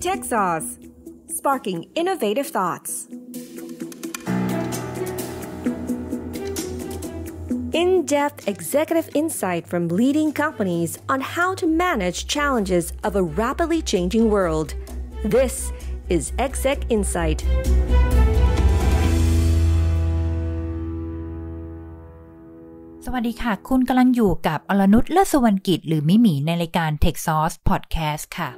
Tech Sauce, sparking innovative thoughts. In-depth executive insight from leading companies on how to manage challenges of a rapidly changing world. This is Exec Insight. สวัสดีค่ะคุณกำลังอยู่กับอรนุช เลิศสุวรรณกิจหรือมิหมีในรายการ Tech Sauce Podcast ค่ะ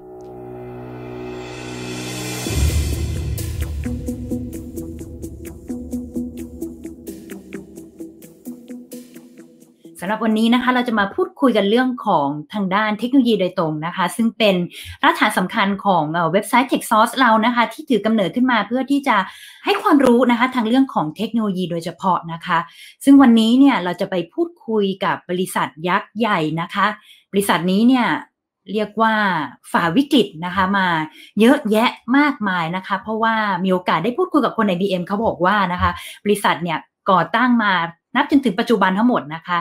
สำหรับวันนี้นะคะเราจะมาพูดคุยกันเรื่องของทางด้านเทคโนโลยีโดยตรงนะคะซึ่งเป็นรากฐานสำคัญของเว็บไซต์ Tech Sauce เรานะคะที่ถือกำเนิดขึ้นมาเพื่อที่จะให้ความรู้นะคะทางเรื่องของเทคโนโลยีโดยเฉพาะนะคะซึ่งวันนี้เนี่ยเราจะไปพูดคุยกับบริษัทยักษ์ใหญ่นะคะบริษัทนี้เนี่ยเรียกว่าฝ่าวิกฤตนะคะมาเยอะแยะมากมายนะคะเพราะว่ามีโอกาสได้พูดคุยกับคนใน IBM เขาบอกว่านะคะบริษัทเนี่ยก่อตั้งมานับจนถึงปัจจุบันทั้งหมดนะคะ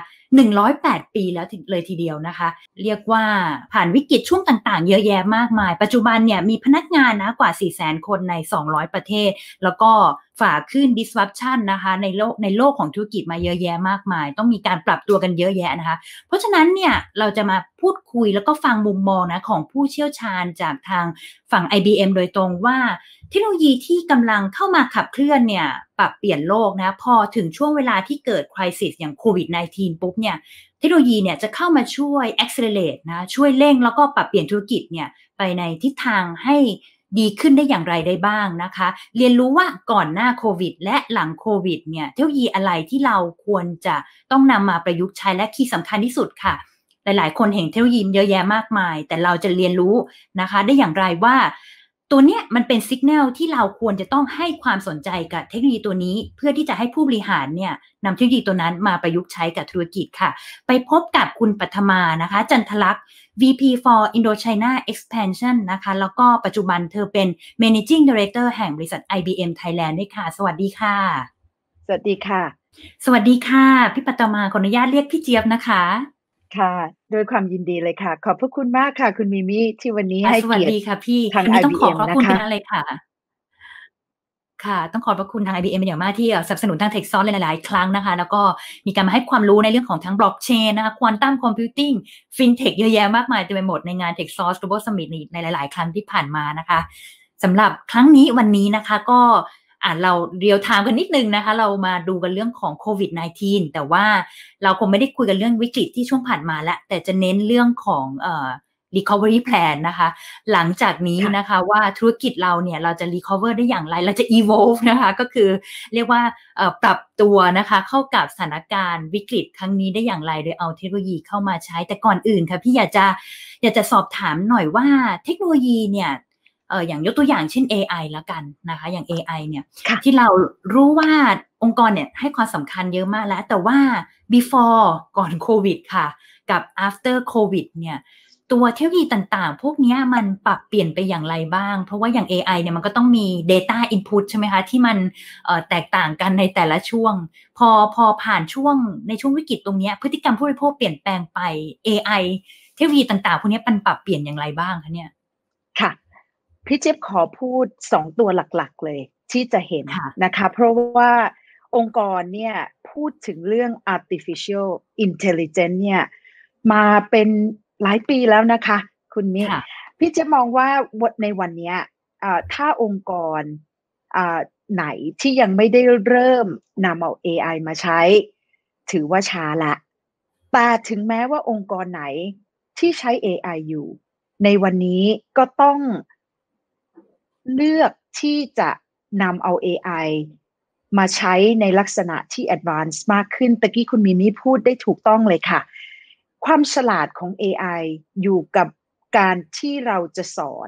108 ปีแล้วเลยทีเดียวนะคะเรียกว่าผ่านวิกฤตช่วงต่างๆเยอะแยะมากมายปัจจุบันเนี่ยมีพนักงานนะกว่า 400,000 คนใน200ประเทศแล้วก็ฝ่าขึ้น disruption นะคะในโลกของธุรกิจมาเยอะแยะมากมายต้องมีการปรับตัวกันเยอะแยะนะคะเพราะฉะนั้นเนี่ยเราจะมาพูดคุยแล้วก็ฟังมุมมองนะของผู้เชี่ยวชาญจากทางฝั่ง IBM โดยตรงว่าเทคโนโลยีที่กำลังเข้ามาขับเคลื่อนเนี่ยปรับเปลี่ยนโลกนะพอถึงช่วงเวลาที่เกิด crisis อย่างโควิด -19 ปุ๊บเนี่ยเทคโนโลยีเนี่ยจะเข้ามาช่วย accelerate นะช่วยเร่งแล้วก็ปรับเปลี่ยนธุรกิจเนี่ยไปในทิศทางให้ดีขึ้นได้อย่างไรได้บ้างนะคะเรียนรู้ว่าก่อนหน้าโควิดและหลังโควิดเนี่ยเทคโนโลยีอะไรที่เราควรจะต้องนำมาประยุกต์ใช้และที่สำคัญที่สุดค่ะหลายๆคนเห็นเทคโนโลยีเยอะแยะมากมายแต่เราจะเรียนรู้นะคะได้อย่างไรว่าตัวเนี้ยมันเป็นสัญญาณที่เราควรจะต้องให้ความสนใจกับเทคโนโลยีตัวนี้เพื่อที่จะให้ผู้บริหารเนี่ยนำเทคโนโลยีตัวนั้นมาประยุกต์ใช้กับธุรกิจค่ะไปพบกับคุณปัทมานะคะจันทลักษณ์ VP for Indochina Expansion นะคะแล้วก็ปัจจุบันเธอเป็น Managing Director แห่งบริษัท IBM Thailand ด้วยค่ะสวัสดีค่ะสวัสดีค่ะสวัสดีค่ะพี่ปัทมาขออนุญาตเรียกพี่เจี๊ยบนะคะค่ะโดยความยินดีเลยค่ะขอบพระคุณมากค่ะคุณมิมี่ที่วันนี้ให้เกียรติสวัสดีค่ะพี่ทาง IBM ต้องขอขอบคุณนะคะเลยค่ะค่ะต้องขอบพระคุณทาง IBM เป็นอย่างมากที่สนับสนุนทาง Tech Sauce หลายๆครั้งนะคะแล้วก็มีการมาให้ความรู้ในเรื่องของทั้ง Blockchain นะคะ Quantum Computing FinTech เยอะแยะมากมายเต็มไปหมดในงาน Tech Sauce Global Summit ในหลายๆครั้งที่ผ่านมานะคะสำหรับครั้งนี้วันนี้นะคะก็เราเรียลไทม์กันนิดนึงนะคะเรามาดูกันเรื่องของโควิด -19 แต่ว่าเราคงไม่ได้คุยกันเรื่องวิกฤตที่ช่วงผ่านมาแล้วแต่จะเน้นเรื่องของrecovery plan นะคะหลังจากนี้นะคะว่าธุรกิจเราเนี่ยเราจะ recover ได้อย่างไรเราจะ evolve นะคะก็คือเรียกว่าปรับตัวนะคะเข้ากับสถานการณ์วิกฤตครั้งนี้ได้อย่างไรโดยเอาเทคโนโลยีเข้ามาใช้แต่ก่อนอื่นค่ะพี่อยากจะสอบถามหน่อยว่าเทคโนโลยีเนี่ยอย่างยกตัวอย่างเช่น AI แล้วกันนะคะอย่าง AI เนี่ยที่เรารู้ว่าองค์กรเนี่ยให้ความสำคัญเยอะมากแล้วแต่ว่า before ก่อนโควิดค่ะกับ after โควิดเนี่ยตัวเทคโนโลยีต่างๆพวกนี้มันปรับเปลี่ยนไปอย่างไรบ้างเพราะว่าอย่าง AI เนี่ยมันก็ต้องมี data input ใช่ไหมคะที่มันแตกต่างกันในแต่ละช่วงพอผ่านช่วงในช่วงวิกฤตตรงนี้พฤติกรรมผู้บริโภคเปลี่ยนแปลงไป AI เทคโนโลยีต่างๆพวกนี้มันปรับเปลี่ยนอย่างไรบ้างคะเนี่ยค่ะพี่เจี๊ยบขอพูด2ตัวหลักๆเลยที่จะเห็นนะคะเพราะว่าองค์กรเนี่ยพูดถึงเรื่อง artificial intelligence เนี่ยมาเป็นหลายปีแล้วนะคะคุณมิพี่เจี๊ยบมองว่าในวันนี้ถ้าองค์กรไหนที่ยังไม่ได้เริ่มนำเอา AI มาใช้ถือว่าช้าละแต่ถึงแม้ว่าองค์กรไหนที่ใช้ AI อยู่ในวันนี้ก็ต้องเลือกที่จะนำเอา AI มาใช้ในลักษณะที่ advance มากขึ้นตะกี้คุณมิมี่พูดได้ถูกต้องเลยค่ะความฉลาดของ AI อยู่กับการที่เราจะสอน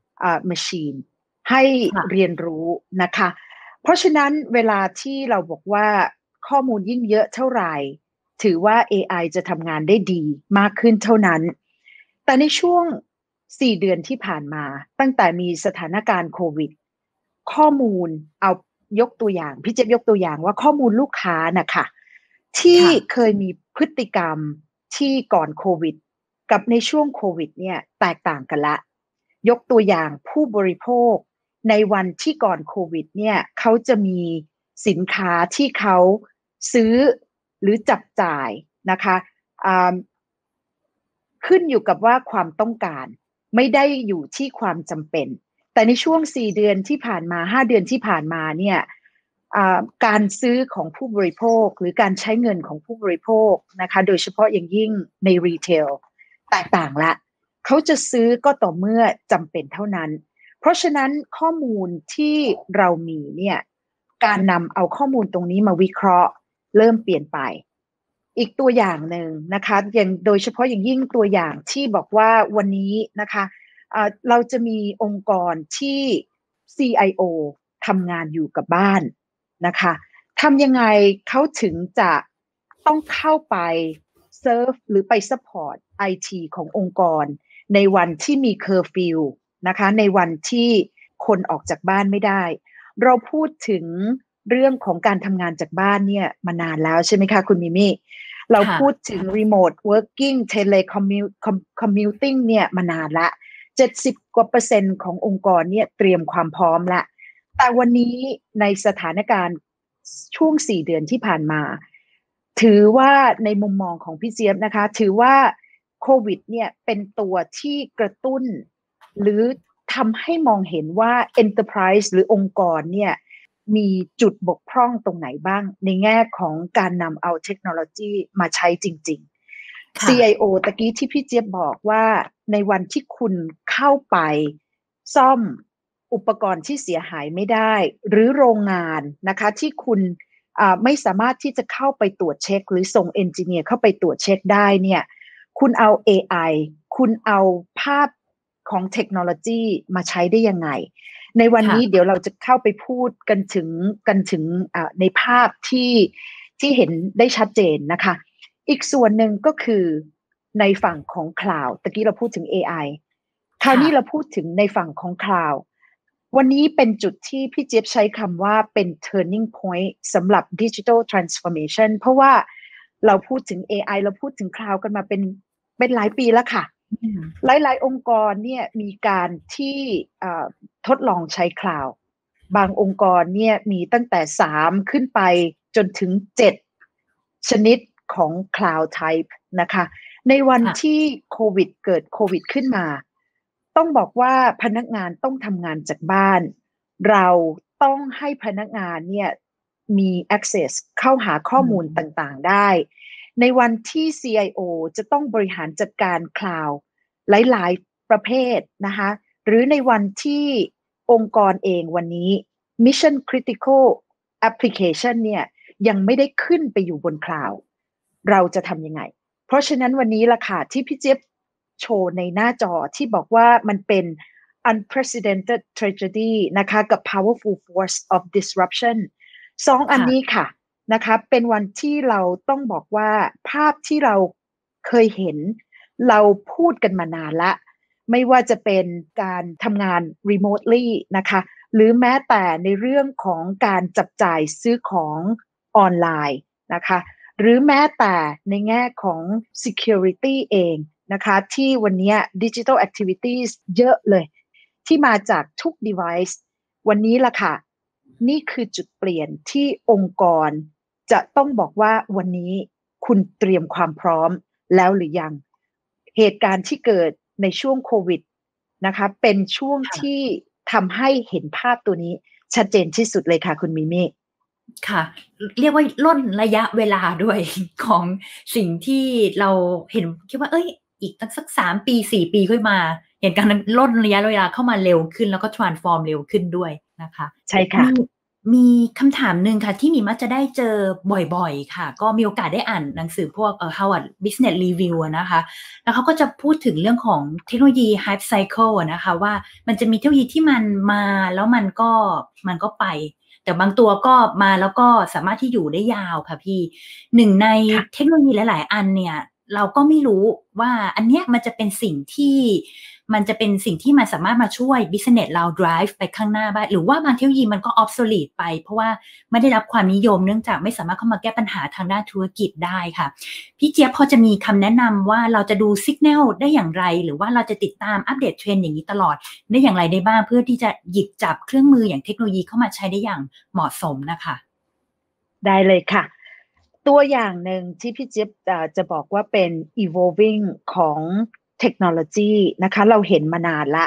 machine ให้เรียนรู้นะคะเพราะฉะนั้นเวลาที่เราบอกว่าข้อมูลยิ่งเยอะเท่าไหร่ถือว่า AI จะทำงานได้ดีมากขึ้นเท่านั้นแต่ในช่วง4 เดือนที่ผ่านมาตั้งแต่มีสถานการณ์โควิดข้อมูลเอายกตัวอย่างพี่เจี๊ยบยกตัวอย่างว่าข้อมูลลูกค้านะคะที่เคยมีพฤติกรรมที่ก่อนโควิดกับในช่วงโควิดเนี่ยแตกต่างกันละยกตัวอย่างผู้บริโภคในวันที่ก่อนโควิดเนี่ยเขาจะมีสินค้าที่เขาซื้อหรือจับจ่ายนะคะขึ้นอยู่กับว่าความต้องการไม่ได้อยู่ที่ความจำเป็นแต่ในช่วง4 เดือนที่ผ่านมา5 เดือนที่ผ่านมาเนี่ยการซื้อของผู้บริโภคหรือการใช้เงินของผู้บริโภคนะคะโดยเฉพาะอย่างยิ่งในรีเทลแตกต่างละเขาจะซื้อก็ต่อเมื่อจำเป็นเท่านั้นเพราะฉะนั้นข้อมูลที่เรามีเนี่ยการนำเอาข้อมูลตรงนี้มาวิเคราะห์เริ่มเปลี่ยนไปอีกตัวอย่างหนึ่งนะคะอย่างโดยเฉพาะอย่างยิ่งตัวอย่างที่บอกว่าวันนี้นะคะเราจะมีองค์กรที่ CIO ทำงานอยู่กับบ้านนะคะทำยังไงเขาถึงจะต้องเข้าไปเซิร์ฟหรือไปซัพพอร์ต IT ขององค์กรในวันที่มีเคอร์ฟิวนะคะในวันที่คนออกจากบ้านไม่ได้เราพูดถึงเรื่องของการทำงานจากบ้านเนี่ยมานานแล้วใช่ไหมคะคุณมิมี่เราพูดถึง remote working telecommuting เนี่ยมานานละ70% ขององค์กรเนี่ยเตรียมความพร้อมละแต่วันนี้ในสถานการณ์ช่วง4 เดือนที่ผ่านมาถือว่าในมุมมองของพี่เจี๊ยบนะคะถือว่าโควิดเนี่ยเป็นตัวที่กระตุ้นหรือทำให้มองเห็นว่า enterprise หรือองค์กรเนี่ยมีจุดบกพร่องตรงไหนบ้างในแง่ของการนำเอาเทคโนโลยีมาใช้จริงๆ CIO ตะกี้ที่พี่เจี๊ยบบอกว่าในวันที่คุณเข้าไปซ่อมอุปกรณ์ที่เสียหายไม่ได้หรือโรงงานนะคะที่คุณไม่สามารถที่จะเข้าไปตรวจเช็คหรือส่งเอนจิเนียร์เข้าไปตรวจเช็คได้เนี่ยคุณเอา AI คุณเอาภาพของเทคโนโลยีมาใช้ได้ยังไงในวันนี้เดี๋ยวเราจะเข้าไปพูดกันถึงในภาพที่เห็นได้ชัดเจนนะคะอีกส่วนหนึ่งก็คือในฝั่งของ Cloud ตะกี้เราพูดถึง AI คราวนี้เราพูดถึงในฝั่งของ Cloud วันนี้เป็นจุดที่พี่เจี๊ยบใช้คำว่าเป็น turning point สำหรับ digital transformation เพราะว่าเราพูดถึง AI เราพูดถึง Cloud กันมาเป็นหลายปีแล้วค่ะหลายๆองค์กรเนี่ยมีการที่ทดลองใช้ Cloud บางองค์กรเนี่ยมีตั้งแต่3ขึ้นไปจนถึง7ชนิดของ Cloud Type นะคะในวันที่เกิดโควิดขึ้นมาต้องบอกว่าพนักงานต้องทำงานจากบ้านเราต้องให้พนักงานเนี่ยมี access เข้าหาข้อมูลต่างๆได้ในวันที่ CIO จะต้องบริหารจัดการ Cloud หลายๆประเภทนะคะหรือในวันที่องค์กรเองวันนี้ Mission Critical Application เนี่ยยังไม่ได้ขึ้นไปอยู่บน Cloud เราจะทำยังไงเพราะฉะนั้นวันนี้ล่ะค่ะที่พี่เจี๊ยบโชว์ในหน้าจอที่บอกว่ามันเป็น unprecedented tragedy นะคะกับ powerful force of disruption 2 อันนี้ค่ะนะคะเป็นวันที่เราต้องบอกว่าภาพที่เราเคยเห็นเราพูดกันมานานละไม่ว่าจะเป็นการทำงาน remotely นะคะหรือแม้แต่ในเรื่องของการจับจ่ายซื้อของออนไลน์นะคะหรือแม้แต่ในแง่ของ security เองนะคะที่วันนี้ digital activities เยอะเลยที่มาจากทุก device วันนี้ล่ะค่ะนี่คือจุดเปลี่ยนที่องค์กรจะต้องบอกว่าวันนี้คุณเตรียมความพร้อมแล้วหรือยังเหตุการณ์ที่เกิดในช่วงโควิดนะคะเป็นช่วงที่ทำให้เห็นภาพตัวนี้ชัดเจนที่สุดเลยค่ะคุณมิมี่ค่ะเรียกว่าล่นระยะเวลาด้วยของสิ่งที่เราเห็นคิดว่าอีกสัก3 ปี4 ปีค่อยมาเห็นการล่นระยะเวลาเข้ามาเร็วขึ้นแล้วก็ transform เร็วขึ้นด้วยนะคะใช่ค่ะมีคำถามหนึ่งค่ะที่มีมักจะได้เจอบ่อยๆค่ะก็มีโอกาสได้อ่านหนังสือพวกHarvard Business Review นะคะแล้วเขาก็จะพูดถึงเรื่องของเทคโนโลยี Hype Cycle นะคะว่ามันจะมีเทคโนโลยีที่มันมาแล้วมันก็ไปแต่บางตัวก็มาแล้วก็สามารถที่อยู่ได้ยาวค่ะพี่หนึ่งในเทคโนโลยีหลายๆอันเนี่ยเราก็ไม่รู้ว่าอันเนี้ยมันจะเป็นสิ่งที่มันจะเป็นสิ่งที่มันสามารถมาช่วย business เรา drive ไปข้างหน้าได้หรือว่าบางเทคโนโลยีมันก็ obsolete ไปเพราะว่าไม่ได้รับความนิยมเนื่องจากไม่สามารถเข้ามาแก้ปัญหาทางด้านธุรกิจได้ค่ะพี่เจี๊ยบพอจะมีคำแนะนำว่าเราจะดู signal ได้อย่างไรหรือว่าเราจะติดตามอัปเดตเทรนด์อย่างนี้ตลอดได้อย่างไรได้บ้างเพื่อที่จะหยิบจับเครื่องมืออย่างเทคโนโลยีเข้ามาใช้ได้อย่างเหมาะสมนะคะได้เลยค่ะตัวอย่างหนึ่งที่พี่จิ๊บจะบอกว่าเป็น evolving ของเทคโนโลยีนะคะเราเห็นมานานละ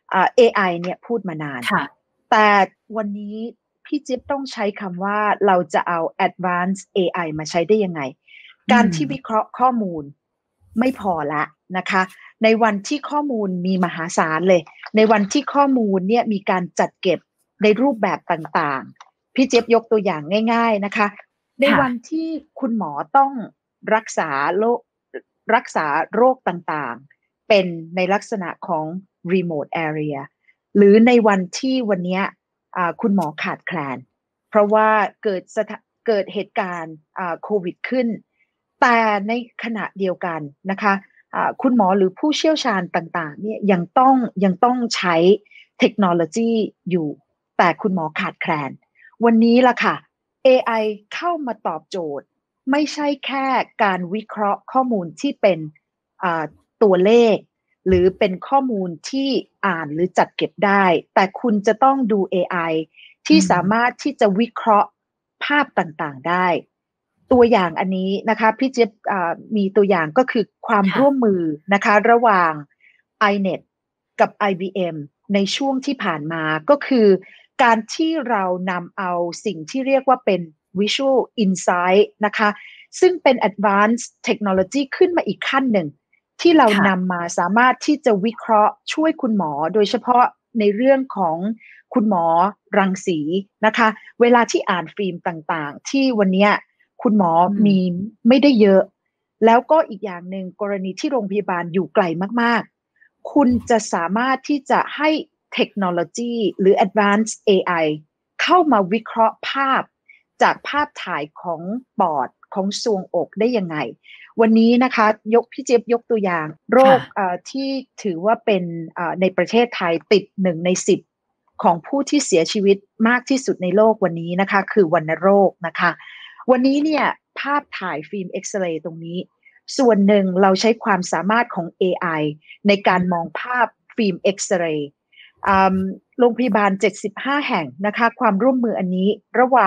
AI เนี่ยพูดมานานแต่วันนี้พี่จิ๊บต้องใช้คำว่าเราจะเอา advanced AI มาใช้ได้ยังไงการที่วิเคราะห์ข้อมูลไม่พอละนะคะในวันที่ข้อมูลมีมหาศาลเลยในวันที่ข้อมูลเนี่ยมีการจัดเก็บในรูปแบบต่างๆพี่เจี๊ยบยกตัวอย่างง่ายๆนะคะในวันที่คุณหมอต้องรักษาโรคต่างๆเป็นในลักษณะของ remote area หรือในวันที่วันนี้คุณหมอขาดแคลนเพราะว่าเกิดเหตุการณ์โควิดขึ้นแต่ในขณะเดียวกันนะคะคุณหมอหรือผู้เชี่ยวชาญต่างๆเนี่ยยังต้องใช้เทคโนโลยีอยู่แต่คุณหมอขาดแคลนวันนี้ล่ะค่ะ AI เข้ามาตอบโจทย์ไม่ใช่แค่การวิเคราะห์ข้อมูลที่เป็นตัวเลขหรือเป็นข้อมูลที่อ่านหรือจัดเก็บได้แต่คุณจะต้องดู AI ที่สามารถที่จะวิเคราะห์ภาพต่างๆได้ตัวอย่างอันนี้นะคะพี่เจี๊ยบมีตัวอย่างก็คือความร่วมมือนะคะระหว่าง iNet กับ IBM ในช่วงที่ผ่านมาก็คือการที่เรานำเอาสิ่งที่เรียกว่าเป็น Visual Insight นะคะซึ่งเป็น Advanced Technology ขึ้นมาอีกขั้นหนึ่งที่เรานำมาสามารถที่จะวิเคราะห์ช่วยคุณหมอโดยเฉพาะในเรื่องของคุณหมอรังสีนะคะเวลาที่อ่านฟิล์มต่างๆที่วันนี้คุณหมอมีไม่ได้เยอะแล้วก็อีกอย่างหนึ่งกรณีที่โรงพยาบาลอยู่ไกลมากๆคุณจะสามารถที่จะให้เทคโนโลยีหรือ Advanced AI เข้ามาวิเคราะห์ภาพจากภาพถ่ายของปอดของทรวงอกได้ยังไงวันนี้นะคะพี่เจี๊ยบยกตัวอย่างโรคที่ถือว่าเป็นในประเทศไทยติด1 ใน 10ของผู้ที่เสียชีวิตมากที่สุดในโลกวันนี้นะคะคือวัณโรคนะคะวันนี้เนี่ยภาพถ่ายฟิล์มเอ็กซเรย์ตรงนี้ส่วนหนึ่งเราใช้ความสามารถของ AI ในการมองภาพฟิล์มเอ็กซเรย์โรงพยาบาล75แห่งนะคะความร่วมมืออันนี้ระหว่าง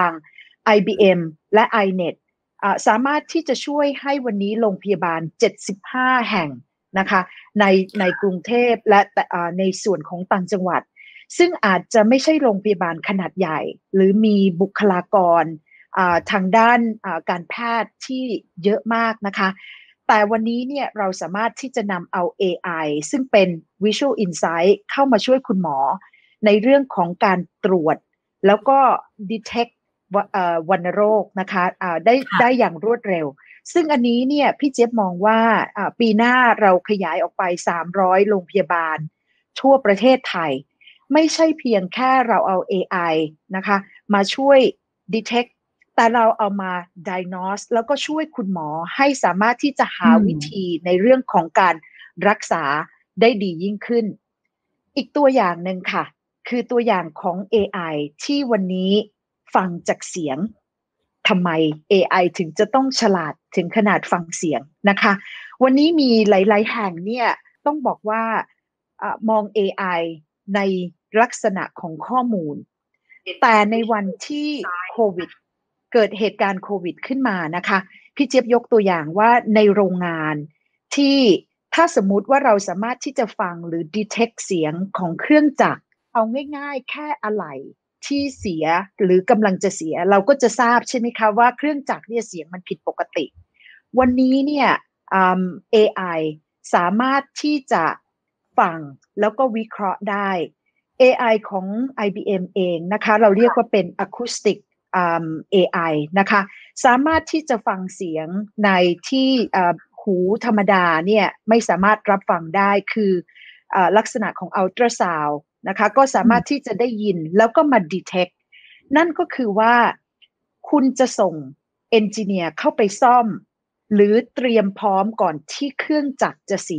IBM และ iNet สามารถที่จะช่วยให้วันนี้โรงพยาบาล75แห่งนะคะในกรุงเทพและในส่วนของต่างจังหวัดซึ่งอาจจะไม่ใช่โรงพยาบาลขนาดใหญ่หรือมีบุคลากรทางด้านการแพทย์ที่เยอะมากนะคะแต่วันนี้เนี่ยเราสามารถที่จะนำเอา AI ซึ่งเป็น Visual Insight เข้ามาช่วยคุณหมอในเรื่องของการตรวจแล้วก็ detect วัณโรคนะคะได้อย่างรวดเร็วซึ่งอันนี้เนี่ยพี่เจี๊ยบมองว่าปีหน้าเราขยายออกไป300โรงพยาบาลทั่วประเทศไทยไม่ใช่เพียงแค่เราเอา AI นะคะมาช่วย detect แต่เราเอามา diagnose แล้วก็ช่วยคุณหมอให้สามารถที่จะหาวิธีในเรื่องของการรักษาได้ดียิ่งขึ้นอีกตัวอย่างหนึ่งค่ะคือตัวอย่างของ AI ที่วันนี้ฟังจากเสียงทำไม AI ถึงจะต้องฉลาดถึงขนาดฟังเสียงนะคะวันนี้มีหลายๆแห่งเนี่ยต้องบอกว่ามอง AI ในลักษณะของข้อมูลแต่ในวันที่โควิดเกิดเหตุการณ์โควิดขึ้นมานะคะพี่เจี๊ยบยกตัวอย่างว่าในโรงงานที่ถ้าสมมุติว่าเราสามารถที่จะฟังหรือ detect เสียงของเครื่องจักรเอาง่ายๆแค่อะไหล่ที่เสียหรือกำลังจะเสียเราก็จะทราบใช่ไหมคะว่าเครื่องจักรเนี่ยเสียงมันผิดปกติวันนี้เนี่ยAI สามารถที่จะฟังแล้วก็วิเคราะห์ได้ AI ของ IBM เองนะคะเราเรียกว่าเป็น Acoustic AI นะคะสามารถที่จะฟังเสียงในที่หูธรรมดาเนี่ยไม่สามารถรับฟังได้คือลักษณะของอัลตราซาวด์นะคะก็สามารถที่จะได้ยินแล้วก็มา detect นั่นก็คือว่าคุณจะส่งเอนจิเนียร์เข้าไปซ่อมหรือเตรียมพร้อมก่อนที่เครื่องจักรจะเสีย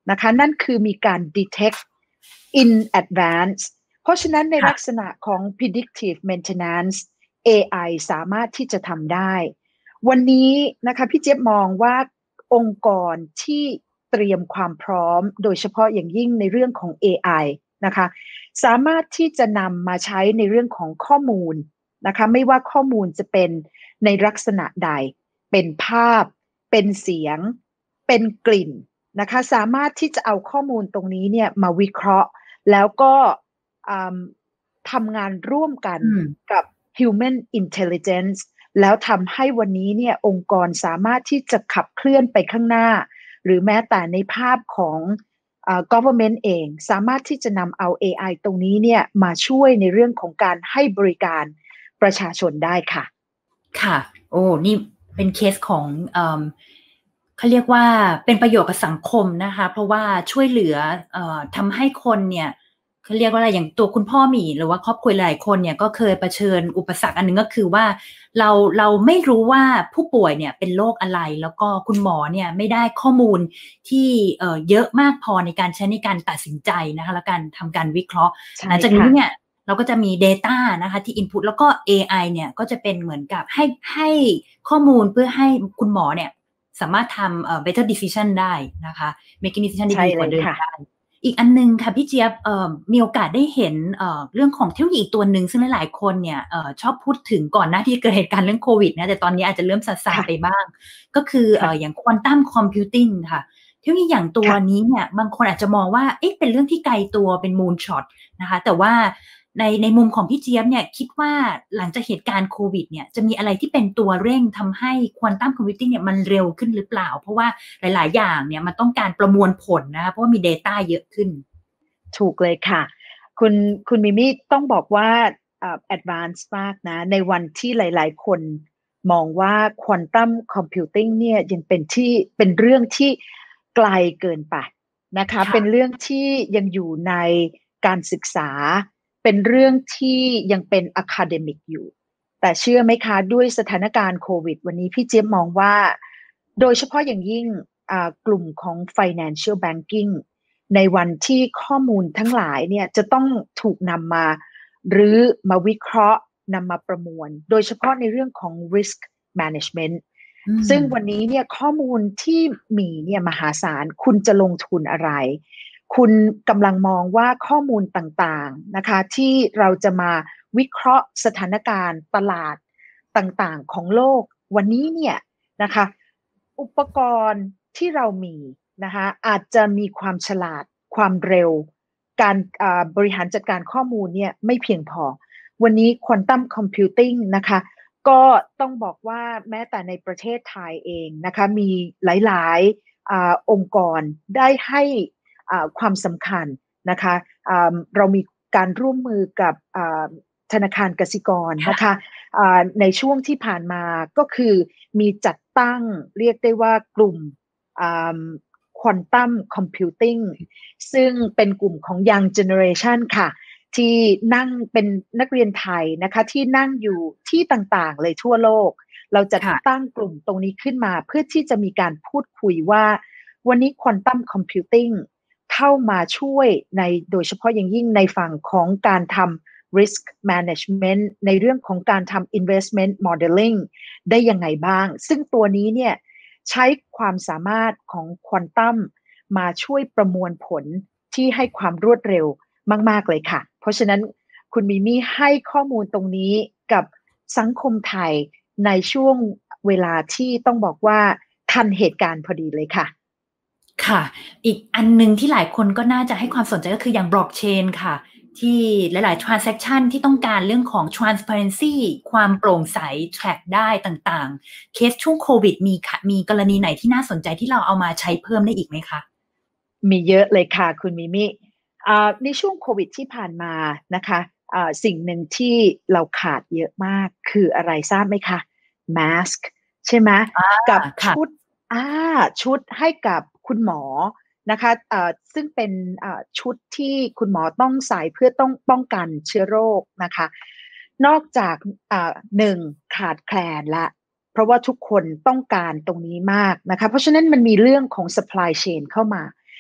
นะคะนั่นคือมีการ detect in advance เพราะฉะนั้นในลักษณะของ predictive maintenance AI สามารถที่จะทำได้วันนี้นะคะพี่เจี๊ยบมองว่าองค์กรที่เตรียมความพร้อมโดยเฉพาะอย่างยิ่งในเรื่องของ AI นะคะสามารถที่จะนำมาใช้ในเรื่องของข้อมูลนะคะไม่ว่าข้อมูลจะเป็นในลักษณะใดเป็นภาพเป็นเสียงเป็นกลิ่นนะคะสามารถที่จะเอาข้อมูลตรงนี้เนี่ยมาวิเคราะห์แล้วก็ทำงานร่วมกันกับ Human Intelligence แล้วทำให้วันนี้เนี่ยองค์กรสามารถที่จะขับเคลื่อนไปข้างหน้าหรือแม้แต่ในภาพของgovernment เองสามารถที่จะนำเอา AI ตรงนี้เนี่ยมาช่วยในเรื่องของการให้บริการประชาชนได้ค่ะค่ะโอ้นี่เป็นเคสของเขาเรียกว่าเป็นประโยชน์กับสังคมนะคะเพราะว่าช่วยเหลือทำให้คนเนี่ยเขาเรียกว่าอะไรอย่างตัวคุณพ่อหมีหรือว่าครอบครัวหลายคนเนี่ยก็เคยเผชิญอุปสรรคอันนึงก็คือว่าเราไม่รู้ว่าผู้ป่วยเนี่ยเป็นโรคอะไรแล้วก็คุณหมอเนี่ยไม่ได้ข้อมูลที่เยอะมากพอในการใช้ในการตัดสินใจนะคะและการทำการวิเคราะห์หลังจากนี้เนี่ยเราก็จะมี data นะคะที่ input แล้วก็ AI เนี่ยก็จะเป็นเหมือนกับให้ข้อมูลเพื่อให้คุณหมอเนี่ยสามารถทำbetter decision ได้นะคะ making decision ได้ดีกว่าเดิมได้อีกอันนึงค่ะพี่เจี๊ยบมีโอกาสได้เห็นเรื่องของเทคโนโลยีตัวหนึ่งซึ่งหลายๆคนเนี่ยชอบพูดถึงก่อนหน้าที่เกิดเหตุการณ์เรื่องโควิดนะแต่ตอนนี้อาจจะเริ่มซาไปบ้างก็คืออย่าง quantum computing ค่ะเทคโนโลยีอย่างตัวนี้เนี่ยบางคนอาจจะมองว่าเป็นเรื่องที่ไกลตัวเป็น moonshot นะคะแต่ว่าในมุมของพี่เจี๊ยบเนี่ยคิดว่าหลังจากเหตุการณ์โควิดเนี่ยจะมีอะไรที่เป็นตัวเร่งทำให้ควอนตัมคอมพิวติ้งเนี่ยมันเร็วขึ้นหรือเปล่าเพราะว่าหลายๆอย่างเนี่ยมันต้องการประมวลผลนะคะเพราะว่ามี data เยอะขึ้นถูกเลยค่ะคุณมิมี่ต้องบอกว่าadvance มากนะในวันที่หลายๆคนมองว่าควอนตัมคอมพิวติ้งเนี่ยยังเป็นเรื่องที่ไกลเกินไปนะคะเป็นเรื่องที่ยังอยู่ในการศึกษาเป็นเรื่องที่ยังเป็น academic อยู่แต่เชื่อไหมคะด้วยสถานการณ์โควิดวันนี้พี่เจี๊ยบมองว่าโดยเฉพาะอย่างยิ่งกลุ่มของ financial banking ในวันที่ข้อมูลทั้งหลายเนี่ยจะต้องถูกนำมาหรือมาวิเคราะห์นำมาประมวลโดยเฉพาะในเรื่องของ risk management ซึ่งวันนี้เนี่ยข้อมูลที่มีเนี่ยมหาศาลคุณจะลงทุนอะไรคุณกำลังมองว่าข้อมูลต่างๆนะคะที่เราจะมาวิเคราะห์สถานการณ์ตลาดต่างๆของโลกวันนี้เนี่ยนะคะอุปกรณ์ที่เรามีนะคะอาจจะมีความฉลาดความเร็วการบริหารจัดการข้อมูลเนี่ยไม่เพียงพอวันนี้ควอนตัมคอมพิวติ้งนะคะก็ต้องบอกว่าแม้แต่ในประเทศไทยเองนะคะมีหลายๆองค์กรได้ให้ความสำคัญนะคะเรามีการร่วมมือกับธนาคารกสิกรนะคะในช่วงที่ผ่านมาก็คือมีจัดตั้งเรียกได้ว่ากลุ่มควอนตัมคอมพิวติ้งซึ่งเป็นกลุ่มของ Young Generation ค่ะที่นั่งเป็นนักเรียนไทยนะคะที่นั่งอยู่ที่ต่างๆเลยทั่วโลกเราจะตั้งกลุ่มตรงนี้ขึ้นมาเพื่อที่จะมีการพูดคุยว่าวันนี้ควอนตัมคอมพิวติ้งเข้ามาช่วยในโดยเฉพาะอย่างยิ่งในฝั่งของการทำ risk management ในเรื่องของการทำ investment modeling ได้ยังไงบ้างซึ่งตัวนี้เนี่ยใช้ความสามารถของควอนตัมมาช่วยประมวลผลที่ให้ความรวดเร็วมากๆเลยค่ะเพราะฉะนั้นคุณมิมี่ให้ข้อมูลตรงนี้กับสังคมไทยในช่วงเวลาที่ต้องบอกว่าทันเหตุการณ์พอดีเลยค่ะค่ะอีกอันนึงที่หลายคนก็น่าจะให้ความสนใจก็คืออย่างบล็อกเชนค่ะที่หลายๆ transaction ที่ต้องการเรื่องของ transparency ความโปร่งใส track ได้ต่างๆเคสช่วงโควิดมีกรณีไหนที่น่าสนใจที่เราเอามาใช้เพิ่มได้อีกไหมคะมีเยอะเลยค่ะคุณมิมิในช่วงโควิดที่ผ่านมานะคะสิ่งหนึ่งที่เราขาดเยอะมากคืออะไรทราบไหมคะ mask ใช่ไหมกับชุดให้กับคุณหมอนะคะซึ่งเป็นชุดที่คุณหมอต้องใส่เพื่อต้องป้องกันเชื้อโรคนะคะนอกจากหนึ่งขาดแคลนละเพราะว่าทุกคนต้องการตรงนี้มากนะคะเพราะฉะนั้นมันมีเรื่องของ supply chain เข้ามา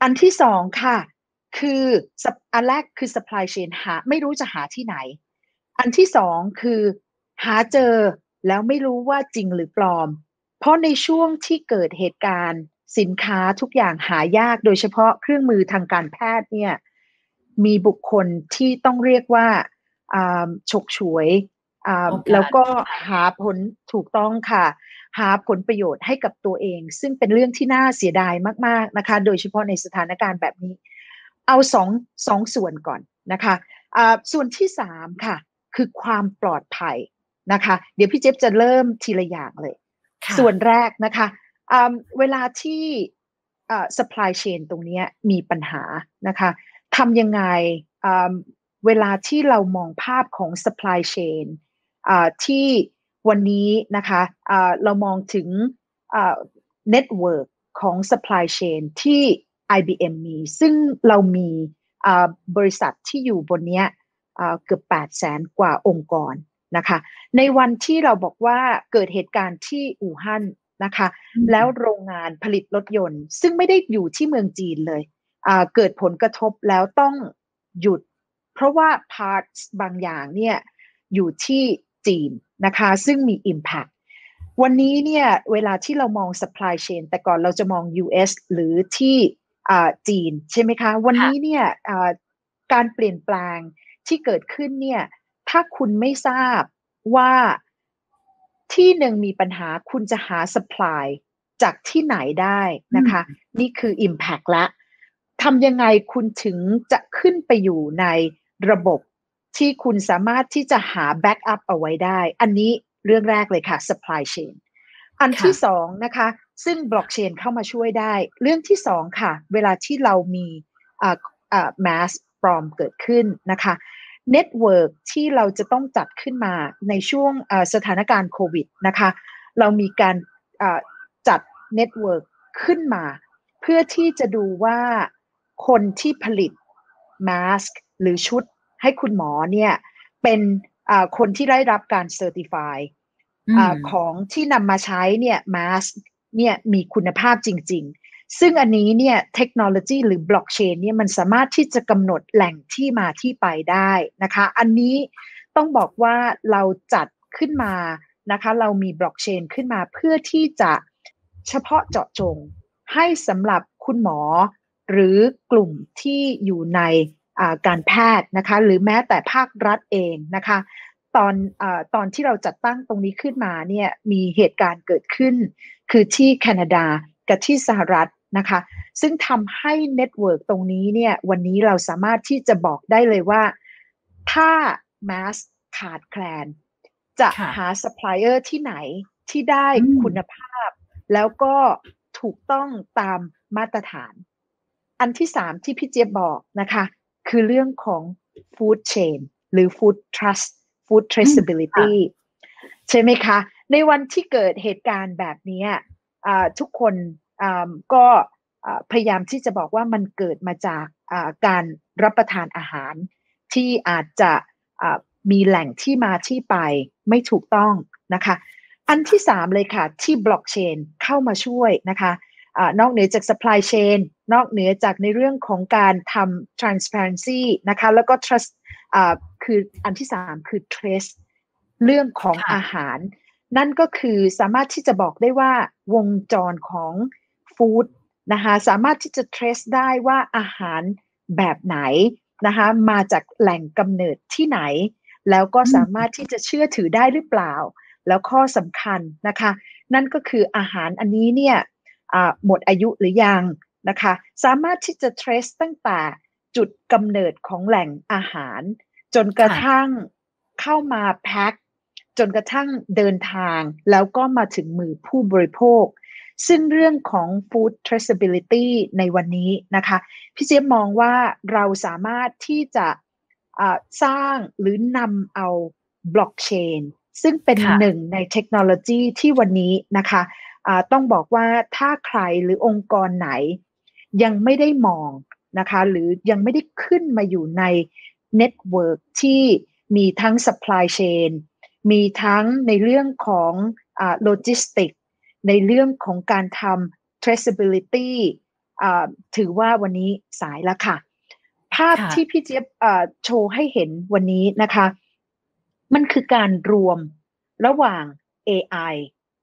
อันที่สองค่ะคืออันแรกคือ supply chain ไม่รู้จะหาที่ไหนอันที่สองคือหาเจอแล้วไม่รู้ว่าจริงหรือปลอมเพราะในช่วงที่เกิดเหตุการณ์สินค้าทุกอย่างหายากโดยเฉพาะเครื่องมือทางการแพทย์เนี่ยมีบุคคลที่ต้องเรียกว่าฉกฉวยแล้วก็หาผลถูกต้องค่ะหาผลประโยชน์ให้กับตัวเองซึ่งเป็นเรื่องที่น่าเสียดายมากๆนะคะโดยเฉพาะในสถานการณ์แบบนี้เอาสองส่วนก่อนนะคะส่วนที่สามค่ะคือความปลอดภัยนะคะเดี๋ยวพี่เจี๊ยบจะเริ่มทีละอย่างเลยส่วนแรกนะคะเวลาที่supply chain ตรงนี้มีปัญหานะคะทำยังไงเวลาที่เรามองภาพของ supply chain ที่วันนี้นะคะเรามองถึงnetwork ของ supply chain ที่ IBM มีซึ่งเรามีบริษัทที่อยู่บนนี้เกือบ 800,000 กว่าองค์กรนะคะในวันที่เราบอกว่าเกิดเหตุการณ์ที่อู่ฮั่นนะคะแล้วโรงงานผลิตรถยนต์ซึ่งไม่ได้อยู่ที่เมืองจีนเลยเกิดผลกระทบแล้วต้องหยุดเพราะว่า parts บางอย่างเนี่ยอยู่ที่จีนนะคะซึ่งมี impact วันนี้เนี่ยเวลาที่เรามอง supply chain แต่ก่อนเราจะมอง US หรือที่จีนใช่ไหมคะวันนี้เนี่ยการเปลี่ยนแปลงที่เกิดขึ้นเนี่ยถ้าคุณไม่ทราบว่าที่หนึ่งมีปัญหาคุณจะหา supply จากที่ไหนได้นะคะนี่คือ impact ละทำยังไงคุณถึงจะขึ้นไปอยู่ในระบบที่คุณสามารถที่จะหา backup เอาไว้ได้อันนี้เรื่องแรกเลยค่ะ supply chain อันที่สองนะคะซึ่ง blockchain เข้ามาช่วยได้เรื่องที่สองค่ะเวลาที่เรามีmass prom เกิดขึ้นนะคะเน็ตเวิร์กที่เราจะต้องจัดขึ้นมาในช่วงสถานการณ์โควิดนะคะเรามีการจัดเน็ตเวิร์กขึ้นมาเพื่อที่จะดูว่าคนที่ผลิตมาสก์หรือชุดให้คุณหมอเนี่ยเป็นคนที่ได้รับการเซอร์ติฟายของที่นำมาใช้เนี่ยมาสก์เนี่ยมีคุณภาพจริงๆซึ่งอันนี้เนี่ยเทคโนโลยีหรือบล็อกเชนเนี่ยมันสามารถที่จะกำหนดแหล่งที่มาที่ไปได้นะคะอันนี้ต้องบอกว่าเราจัดขึ้นมานะคะเรามีบล็อกเชนขึ้นมาเพื่อที่จะเฉพาะเจาะจงให้สำหรับคุณหมอหรือกลุ่มที่อยู่ในการแพทย์นะคะหรือแม้แต่ภาครัฐเองนะคะตอนที่เราจัดตั้งตรงนี้ขึ้นมาเนี่ยมีเหตุการณ์เกิดขึ้นคือที่แคนาดากับที่สหรัฐนะคะซึ่งทำให้เน็ตเวิร์กตรงนี้เนี่ยวันนี้เราสามารถที่จะบอกได้เลยว่าถ้าแมสขาดแคลนจะหาซัพพลายเออร์ที่ไหนที่ได้คุณภาพแล้วก็ถูกต้องตามมาตรฐานอันที่สามที่พี่เจี๊ยบบอกนะคะคือเรื่องของ food chain หรือ food trust food traceability ใช่ไหมคะในวันที่เกิดเหตุการณ์แบบนี้ทุกคนก็พยายามที่จะบอกว่ามันเกิดมาจากการรับประทานอาหารที่อาจจะมีแหล่งที่มาที่ไปไม่ถูกต้องนะคะอันที่สามเลยค่ะที่บล็อกเชนเข้ามาช่วยนะคะนอกเหนือจาก supply chain นอกเหนือจากในเรื่องของการทำ transparency นะคะแล้วก็ trust คืออันที่สามคือ trace เรื่องของอาหารนั่นก็คือสามารถที่จะบอกได้ว่าวงจรของฟู้ดนะคะสามารถที่จะ trace ได้ว่าอาหารแบบไหนนะคะมาจากแหล่งกำเนิดที่ไหนแล้วก็สามารถที่จะเชื่อถือได้หรือเปล่าแล้วข้อสำคัญนะคะนั่นก็คืออาหารอันนี้เนี่ยหมดอายุหรือยังนะคะสามารถที่จะ trace ตั้งแต่จุดกำเนิดของแหล่งอาหารจนกระทั่งเข้ามาแพ็คจนกระทั่งเดินทางแล้วก็มาถึงมือผู้บริโภคซึ่งเรื่องของ food traceability ในวันนี้นะคะพี่เจี๊ยบมองว่าเราสามารถที่จะสร้างหรือนำเอาบล็อกเชนซึ่งเป็นหนึ่งในเทคโนโลยีที่วันนี้นะคะต้องบอกว่าถ้าใครหรือองค์กรไหนยังไม่ได้มองนะคะหรือยังไม่ได้ขึ้นมาอยู่ในเน็ตเวิร์กที่มีทั้ง supply chain มีทั้งในเรื่องของโลจิสติกในเรื่องของการทำ traceability ถือว่าวันนี้สายแล้วค่ะภาพที่พี่เจี๊ยบโชว์ให้เห็นวันนี้นะคะมันคือการรวมระหว่าง AI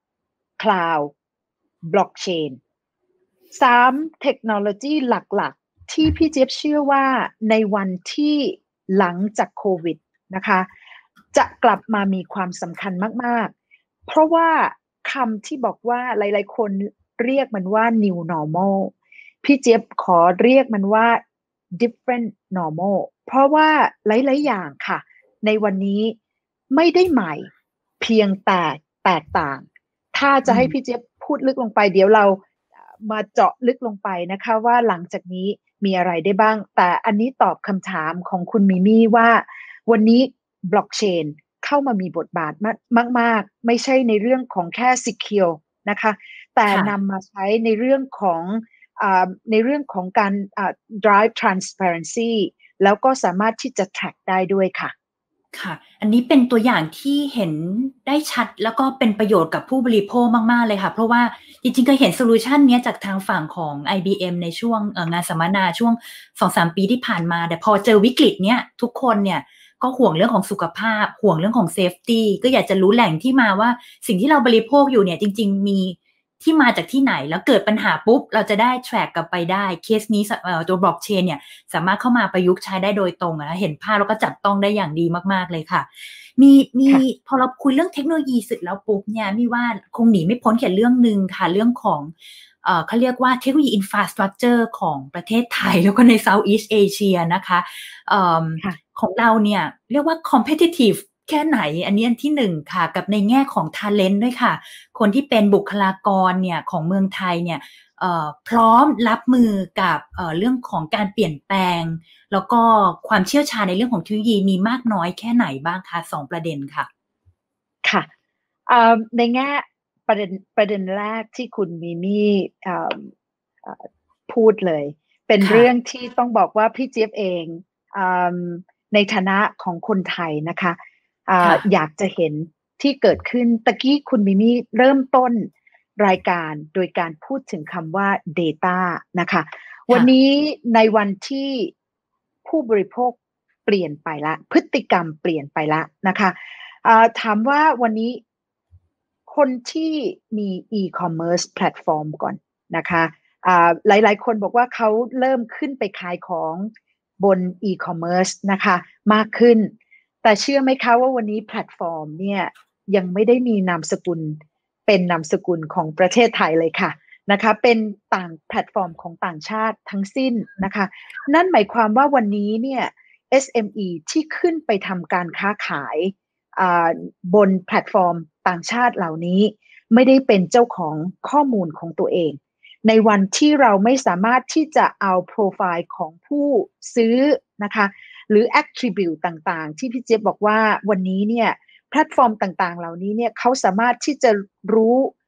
Cloud Blockchain 3 เทคโนโลยีหลักๆที่พี่เจี๊ยบเชื่อว่าในวันที่หลังจากโควิดนะคะจะกลับมามีความสำคัญมากๆเพราะว่าคำที่บอกว่าหลายๆคนเรียกมันว่า new normal พี่เจี๊ยบขอเรียกมันว่า different normal เพราะว่าหลายๆอย่างค่ะในวันนี้ไม่ได้ใหม่เพียงแต่แตกต่างถ้าจะให้พี่เจี๊ยบพูดลึกลงไปเดี๋ยวเรามาเจาะลึกลงไปนะคะว่าหลังจากนี้มีอะไรได้บ้างแต่อันนี้ตอบคำถามของคุณมิมี่ว่าวันนี้บล็อกเชนเข้ามามีบทบาทมากๆไม่ใช่ในเรื่องของแค่ secure นะคะแต่นำมาใช้ในเรื่องของการdrive transparency แล้วก็สามารถที่จะ track ได้ด้วยค่ะค่ะอันนี้เป็นตัวอย่างที่เห็นได้ชัดแล้วก็เป็นประโยชน์กับผู้บริโภคมากๆเลยค่ะเพราะว่าจริงๆเคยเห็นโซลูชันนี้จากทางฝั่งของ IBM ในช่วงงานสัมมนาช่วง 2-3 ปีที่ผ่านมาแต่พอเจอวิกฤตเนี้ยทุกคนเนี่ยก็ห่วงเรื่องของสุขภาพห่วงเรื่องของเซฟตี้ก็อยากจะรู้แหล่งที่มาว่าสิ่งที่เราบริโภคอยู่เนี่ยจริงๆมีที่มาจากที่ไหนแล้วเกิดปัญหาปุ๊บเราจะได้ track กลับไปได้เคสนี้ตัวบล็อกเชนเนี่ยสามารถเข้ามาประยุกต์ใช้ได้โดยตรงนะเห็นภาพแล้วก็จับต้องได้อย่างดีมากๆเลยค่ะมีพอเราคุยเรื่องเทคโนโลยีเสร็จแล้วปุ๊บเนี่ยมีว่าคงหนีไม่พ้นแค่เรื่องนึงค่ะเรื่องของเขาเรียกว่าเทคโนโลยีอินฟราสตรัคเจอร์ของประเทศไทยแล้วก็ใน Southeast Asia นะคะของเราเนี่ยเรียกว่า competitiveแค่ไหนอันนี้อันที่หนึ่งค่ะกับในแง่ของ talent ด้วยค่ะคนที่เป็นบุคลากรเนี่ยของเมืองไทยเนี่ยพร้อมรับมือกับเรื่องของการเปลี่ยนแปลงแล้วก็ความเชี่ยวชาญในเรื่องของเทคโนโลยีมีมากน้อยแค่ไหนบ้างคะ2 ประเด็นค่ะค่ะในแง่ประเด็นแรกที่คุณมิมี่พูดเลยเป็นเรื่องที่ต้องบอกว่าพี่เจี๊ยบเองในฐานะของคนไทยนะคะอยากจะเห็นที่เกิดขึ้นตะกี้คุณมิมี่เริ่มต้นรายการโดยการพูดถึงคำว่า data นะคะวันนี้ในวันที่ผู้บริโภคเปลี่ยนไปละพฤติกรรมเปลี่ยนไปละนะคะถามว่าวันนี้คนที่มี e-commerce platform ก่อนนะคะหลายๆคนบอกว่าเขาเริ่มขึ้นไปขายของบน e-commerce นะคะมากขึ้นแต่เชื่อไหมคะว่าวันนี้แพลตฟอร์มเนี่ยยังไม่ได้มีนามสกุลเป็นนามสกุลของประเทศไทยเลยค่ะนะคะเป็นต่างแพลตฟอร์มของต่างชาติทั้งสิ้นนะคะนั่นหมายความว่าวันนี้เนี่ย SME ที่ขึ้นไปทำการค้าขายบนแพลตฟอร์มต่างชาติเหล่านี้ไม่ได้เป็นเจ้าของข้อมูลของตัวเองในวันที่เราไม่สามารถที่จะเอาโปรไฟล์ของผู้ซื้อนะคะหรือ attribute ต่างๆที่พี่เจี๊ยบบอกว่าวันนี้เนี่ยแพลตฟอร์มต่างๆเหล่านี้เนี่ยเขาสามารถที่จะรู้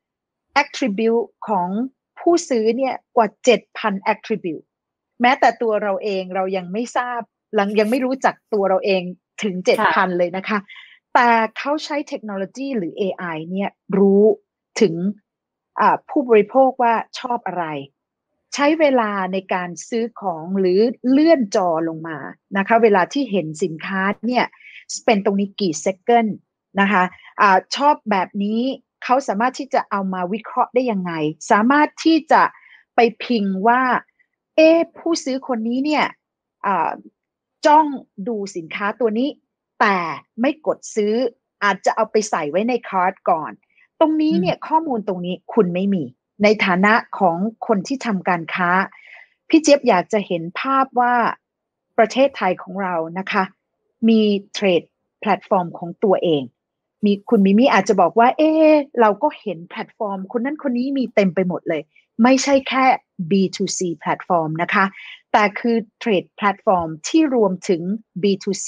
attribute ของผู้ซื้อเนี่ยกว่า 7,000 attribute แม้แต่ตัวเราเองเรายังไม่ทราบยังไม่รู้จักตัวเราเองถึง 7,000 เลยนะคะแต่เขาใช้เทคโนโลยีหรือ AI เนี่ยรู้ถึงผู้บริโภคว่าชอบอะไรใช้เวลาในการซื้อของหรือเลื่อนจอลงมานะคะเวลาที่เห็นสินค้าเนี่ยเป็นตรงนี้กี่เซคันด์นะคะชอบแบบนี้เขาสามารถที่จะเอามาวิเคราะห์ได้ยังไงสามารถที่จะไปพิงว่าผู้ซื้อคนนี้เนี่ยจ้องดูสินค้าตัวนี้แต่ไม่กดซื้ออาจจะเอาไปใส่ไว้ในคาร์ทก่อนตรงนี้เนี่ยข้อมูลตรงนี้คุณไม่มีในฐานะของคนที่ทำการค้าพี่เจี๊ยบอยากจะเห็นภาพว่าประเทศไทยของเรานะคะมีเทรดแพลตฟอร์มของตัวเองมีคุณมิมี่อาจจะบอกว่าเราก็เห็นแพลตฟอร์มคนนั้นคนนี้มีเต็มไปหมดเลยไม่ใช่แค่ B2C แพลตฟอร์มนะคะแต่คือเทรดแพลตฟอร์มที่รวมถึง B2C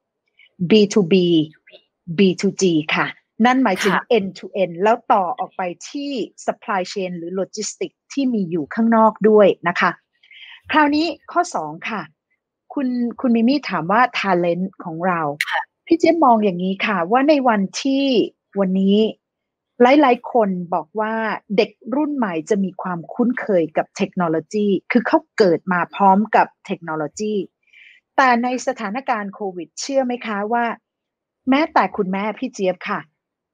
B2B B2G ค่ะนั่นหมายถึง end to end แล้วต่อออกไปที่ supply chain หรือ logistics ที่มีอยู่ข้างนอกด้วยนะคะคราวนี้ข้อ2ค่ะคุณมิมี่ถามว่า talent ของเราพี่เจ๊มองอย่างนี้ค่ะว่าในวันที่วันนี้หลายๆคนบอกว่าเด็กรุ่นใหม่จะมีความคุ้นเคยกับเทคโนโลยีคือเขาเกิดมาพร้อมกับเทคโนโลยีแต่ในสถานการณ์โควิดเชื่อไหมคะว่าแม้แต่คุณแม่พี่เจี๊ยบค่ะ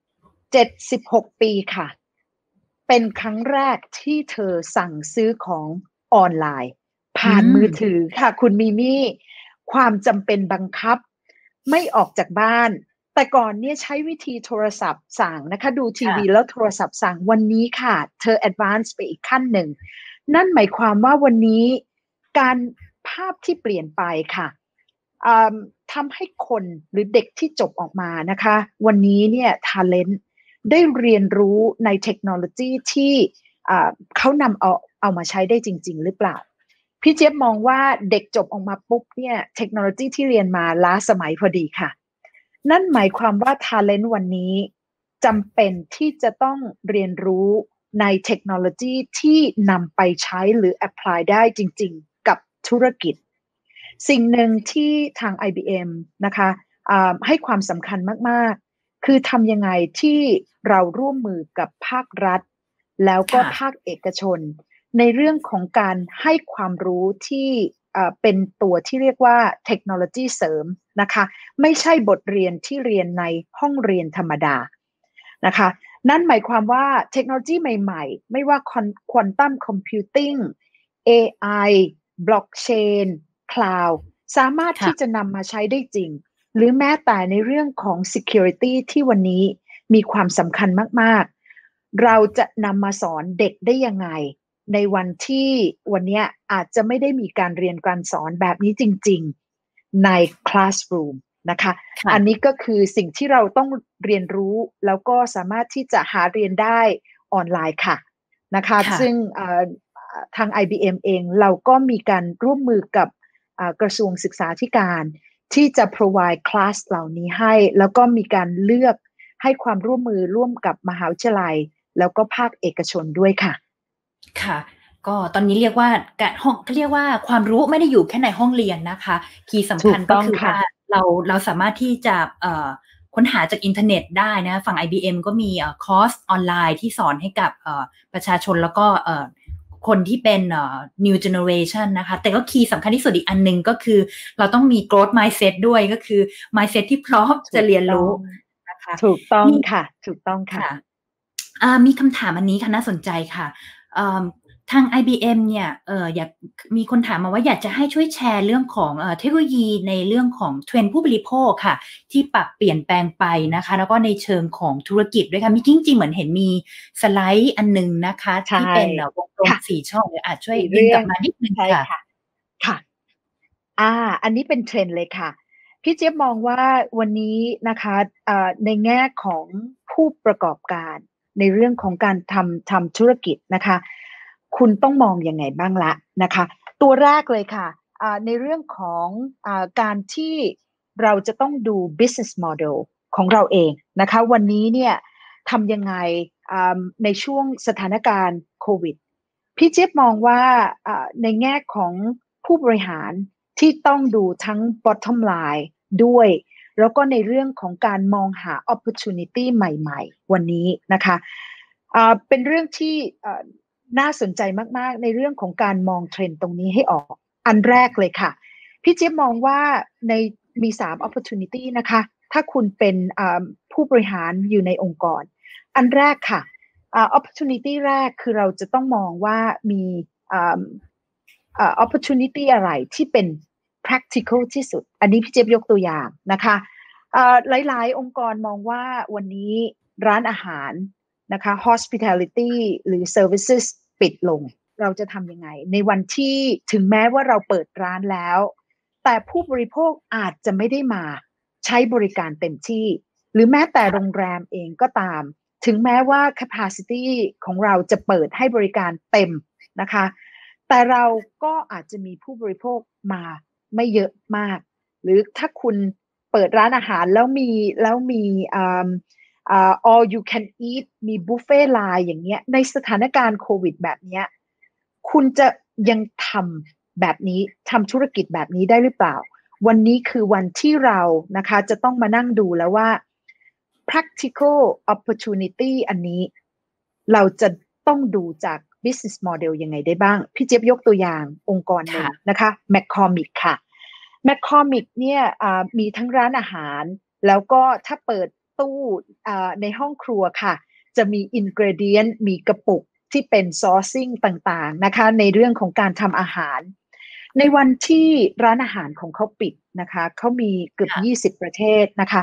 76 ปีค่ะเป็นครั้งแรกที่เธอสั่งซื้อของออนไลน์ผ่านมือถือค่ะคุณมิมี่ความจำเป็นบังคับไม่ออกจากบ้านแต่ก่อนเนี่ยใช้วิธีโทรศัพท์สั่งนะคะดูทีวีแล้วโทรศัพท์สั่งวันนี้ค่ะเธอแอดวานซ์ไปอีกขั้นหนึ่งนั่นหมายความว่าวันนี้การภาพที่เปลี่ยนไปค่ะทำให้คนหรือเด็กที่จบออกมานะคะวันนี้เนี่ย talent ได้เรียนรู้ในเทคโนโลยีที่เขานำเอามาใช้ได้จริงๆหรือเปล่าพี่เจี๊ยบมองว่าเด็กจบออกมาปุ๊บเนี่ยเทคโนโลยีที่เรียนมาล้าสมัยพอดีค่ะนั่นหมายความว่า talent วันนี้จำเป็นที่จะต้องเรียนรู้ในเทคโนโลยีที่นำไปใช้หรือ apply ได้จริงๆกับธุรกิจสิ่งหนึ่งที่ทาง IBM นะคะให้ความสำคัญมากๆคือทำยังไงที่เราร่วมมือกับภาครัฐแล้วก็ภาคเอกชนในเรื่องของการให้ความรู้ที่เป็นตัวที่เรียกว่าเทคโนโลยีเสริมนะคะไม่ใช่บทเรียนที่เรียนในห้องเรียนธรรมดานะคะนั่นหมายความว่าเทคโนโลยีใหม่ๆไม่ว่าควอนตัมคอมพิวติ้ง AI บล็อกเชนคลาวด์สามารถที่จะนำมาใช้ได้จริงหรือแม้แต่ในเรื่องของ security ที่วันนี้มีความสำคัญมากๆเราจะนำมาสอนเด็กได้ยังไงในวันที่วันนี้อาจจะไม่ได้มีการเรียนการสอนแบบนี้จริงๆใน classroom นะคะอันนี้ก็คือสิ่งที่เราต้องเรียนรู้แล้วก็สามารถที่จะหาเรียนได้ออนไลน์ค่ะนะคะซึ่งทาง IBM เองเราก็มีการร่วมมือกับกระทรวงศึกษาธิการที่จะ provide class เหล่านี้ให้แล้วก็มีการเลือกให้ความร่วมมือร่วมกับมหาวิทยาลัยแล้วก็ภาคเอกชนด้วยค่ะค่ะก็ตอนนี้เรียกว่าห้องเรียกว่าความรู้ไม่ได้อยู่แค่ในห้องเรียนนะคะคีย์สำคัญก็คือว่าเราสามารถที่จะค้นหาจากอินเทอร์เน็ตได้นะฝั่ง IBM ก็มีคอร์สออนไลน์ที่สอนให้กับประชาชนแล้วก็คนที่เป็นnew generation นะคะแต่ก็คีย์สำคัญที่สุดอีกอันนึงก็คือเราต้องมี growth mindset ด้วยก็คือ mindset ที่พร้อมจะเรียนรู้นะคะถูกต้องค่ะถูกต้องค่ะมีคำถามอันนี้ค่ะน่าสนใจค่ะทาง IBM เนี่ยอยากมีคนถามมาว่าอยากจะให้ช่วยแชร์เรื่องของเทคโนโลยีในเรื่องของเทรนด์ผู้บริโภคค่ะที่ปรับเปลี่ยนแปลงไปนะคะแล้วก็ในเชิงของธุรกิจด้วยค่ะมีจริงๆเหมือนเห็นมีสไลด์อันนึงนะคะที่เป็นวงกลม4ช่องอาจช่วยดึงกลับมานิดนึงค่ะค่ะอันนี้เป็นเทรนด์เลยค่ะพี่เจี๊ยบมองว่าวันนี้นะคะในแง่ของผู้ประกอบการในเรื่องของการทำธุรกิจนะคะคุณต้องมองยังไงบ้างละนะคะตัวแรกเลยค่ะในเรื่องของการที่เราจะต้องดู business model ของเราเองนะคะวันนี้เนี่ยทำยังไงในช่วงสถานการณ์โควิดพี่เจี๊ยบมองว่าในแง่ของผู้บริหารที่ต้องดูทั้ง bottom line ด้วยแล้วก็ในเรื่องของการมองหา opportunity ใหม่ๆวันนี้นะคะเป็นเรื่องที่น่าสนใจมากๆในเรื่องของการมองเทรนด์ตรงนี้ให้ออกอันแรกเลยค่ะพี่เจี๊ยบมองว่ามี3 opportunity นะคะถ้าคุณเป็นผู้บริหารอยู่ในองค์กรอันแรกค่ะopportunity แรกคือเราจะต้องมองว่ามีopportunity อะไรที่เป็น practical ที่สุดอันนี้พี่เจี๊ยบยกตัวอย่างนะคะหลายๆองค์กรมองว่าวันนี้ร้านอาหารนะคะ hospitality หรือ services ปิดลงเราจะทำยังไงในวันที่ถึงแม้ว่าเราเปิดร้านแล้วแต่ผู้บริโภคอาจจะไม่ได้มาใช้บริการเต็มที่หรือแม้แต่โรงแรมเองก็ตามถึงแม้ว่า capacity ของเราจะเปิดให้บริการเต็มนะคะแต่เราก็อาจจะมีผู้บริโภคมาไม่เยอะมากหรือถ้าคุณเปิดร้านอาหารแล้วมีall you can eat มีบุฟเฟ่ไลน์อย่างเงี้ยในสถานการณ์โควิดแบบเนี้ยคุณจะยังทำแบบนี้ทำธุรกิจแบบนี้ได้หรือเปล่าวันนี้คือวันที่เรานะคะจะต้องมานั่งดูแล้วว่า practical opportunity อันนี้เราจะต้องดูจาก business model ยังไงได้บ้างพี่เจี๊ยบยกตัวอย่างองค์กรหนึ่งนะคะ McCormick ค่ะ McCormick เนี่ยมีทั้งร้านอาหารแล้วก็ถ้าเปิดตู้ในห้องครัวค่ะจะมี ingredient มีกระปุกที่เป็น sourcing ต่างๆนะคะในเรื่องของการทำอาหารในวันที่ร้านอาหารของเขาปิดนะคะเขามีเกือบ20ประเทศนะคะ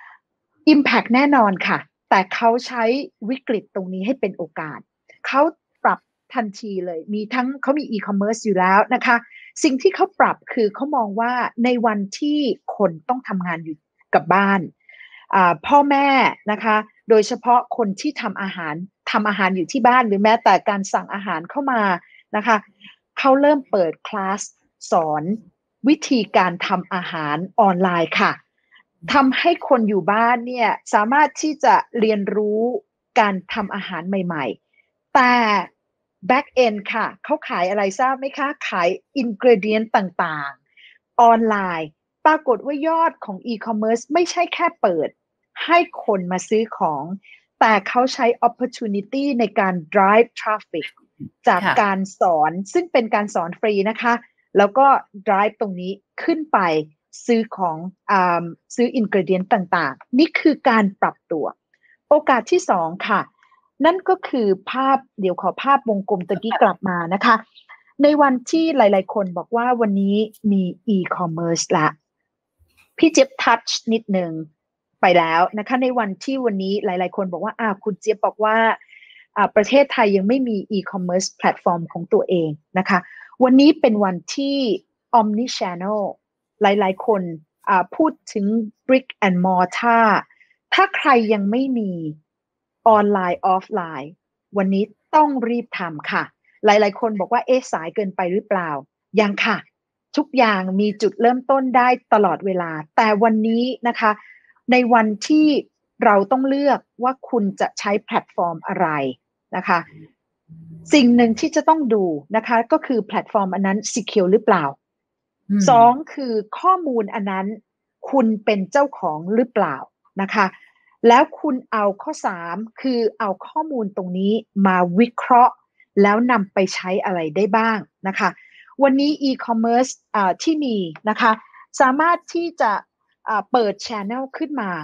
impact แน่นอนค่ะแต่เขาใช้วิกฤตตรงนี้ให้เป็นโอกาสเขาปรับทันทีเลยมีทั้งเขามี e-commerce อยู่แล้วนะคะสิ่งที่เขาปรับคือเขามองว่าในวันที่คนต้องทำงานอยู่กับบ้านพ่อแม่นะคะโดยเฉพาะคนที่ทำอาหารอยู่ที่บ้านหรือแม้แต่การสั่งอาหารเข้ามานะคะเขาเริ่มเปิดคลาสสอนวิธีการทำอาหารออนไลน์ค่ะทำให้คนอยู่บ้านเนี่ยสามารถที่จะเรียนรู้การทำอาหารใหม่ๆแต่ back end ค่ะเขาขายอะไรทราบไหมคะขาย ingredient ต่างๆออนไลน์ปรากฏว่ายอดของ e-commerce ไม่ใช่แค่เปิดให้คนมาซื้อของแต่เขาใช้ opportunity ในการ drive traffic จากการสอนซึ่งเป็นการสอนฟรีนะคะแล้วก็ drive ตรงนี้ขึ้นไปซื้อของซื้อ ingredient ต่างๆนี่คือการปรับตัวโอกาสที่2ค่ะนั่นก็คือภาพเดี๋ยวขอภาพวงกลมตะกี้กลับมานะคะในวันที่หลายๆคนบอกว่าวันนี้มี e-commerce ละพี่เจี๊ยบทัชนิดนึงไปแล้วนะคะในวันที่วันนี้หลายๆคนบอกว่าคุณเจี๊ยบบอกว่าประเทศไทยยังไม่มี e-commerce แพลตฟอร์มของตัวเองนะคะวันนี้เป็นวันที่ omni channel หลายๆคนพูดถึง brick and mortar ถ้าใครยังไม่มีออนไลน์ออฟไลน์วันนี้ต้องรีบทำค่ะหลายๆคนบอกว่าสายเกินไปหรือเปล่ายังค่ะทุกอย่างมีจุดเริ่มต้นได้ตลอดเวลาแต่วันนี้นะคะในวันที่เราต้องเลือกว่าคุณจะใช้แพลตฟอร์มอะไรนะคะสิ่งหนึ่งที่จะต้องดูนะคะก็คือแพลตฟอร์มอันนั้น secure หรือเปล่า2คือข้อมูลอันนั้นคุณเป็นเจ้าของหรือเปล่านะคะแล้วคุณเอาข้อ3คือเอาข้อมูลตรงนี้มาวิเคราะห์แล้วนำไปใช้อะไรได้บ้างนะคะวันนี้ e-commerce ที่มีนะคะสามารถที่จะเปิด channel ขึ้นมา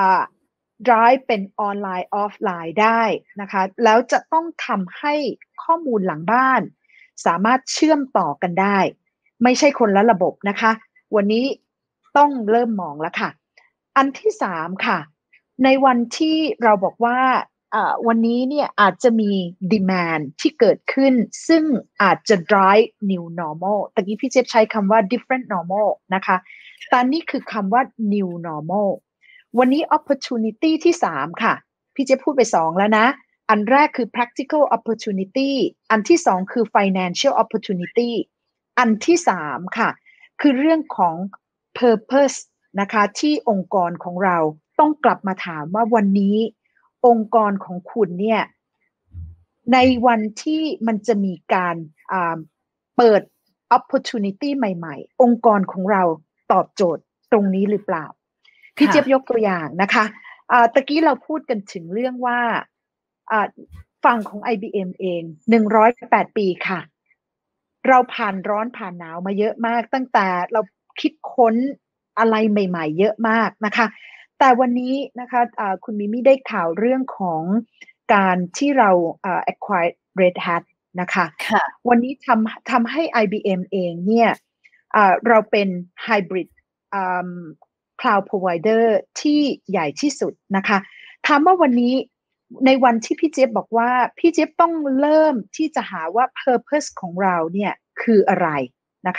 drive เป็นออนไลน์ออฟไลน์ได้นะคะแล้วจะต้องทำให้ข้อมูลหลังบ้านสามารถเชื่อมต่อกันได้ไม่ใช่คนละระบบนะคะวันนี้ต้องเริ่มมองแล้วค่ะอันที่3ค่ะในวันที่เราบอกว่าวันนี้เนี่ยอาจจะมี demand ที่เกิดขึ้นซึ่งอาจจะ drive new normal ตะกี้พี่เจี๊ยบใช้คำว่า different normal นะคะแต่นี่คือคำว่า new normal วันนี้ opportunity ที่3ค่ะพี่เจี๊ยบพูดไป2แล้วนะอันแรกคือ practical opportunity อันที่2คือ financial opportunity อันที่3ค่ะคือเรื่องของ purpose นะคะที่องค์กรของเราต้องกลับมาถามว่าวันนี้องค์กรของคุณเนี่ยในวันที่มันจะมีการเปิด opportunity ใหม่ๆองค์กรของเราตอบโจทย์ตรงนี้หรือเปล่าพี่เจี๊ยบยกตัวอย่างนะคะตะกี้เราพูดกันถึงเรื่องว่าฝั่งของ IBM เอง108ปีค่ะเราผ่านร้อนผ่านหนาวมาเยอะมากตั้งแต่เราคิดค้นอะไรใหม่ๆเยอะมากนะคะแต่วันนี้นะคะคุณมิมี่ได้ข่าวเรื่องของการที่เราacquire Red Hat นะคะวันนี้ทำให้ IBM เองเนี่ยเราเป็น hybrid cloud provider ที่ใหญ่ที่สุดนะคะถามว่าวันนี้ในวันที่พี่เจี๊ยบบอกว่าพี่เจี๊ยบต้องเริ่มที่จะหาว่า purpose ของเราเนี่ยคืออะไรนะคะ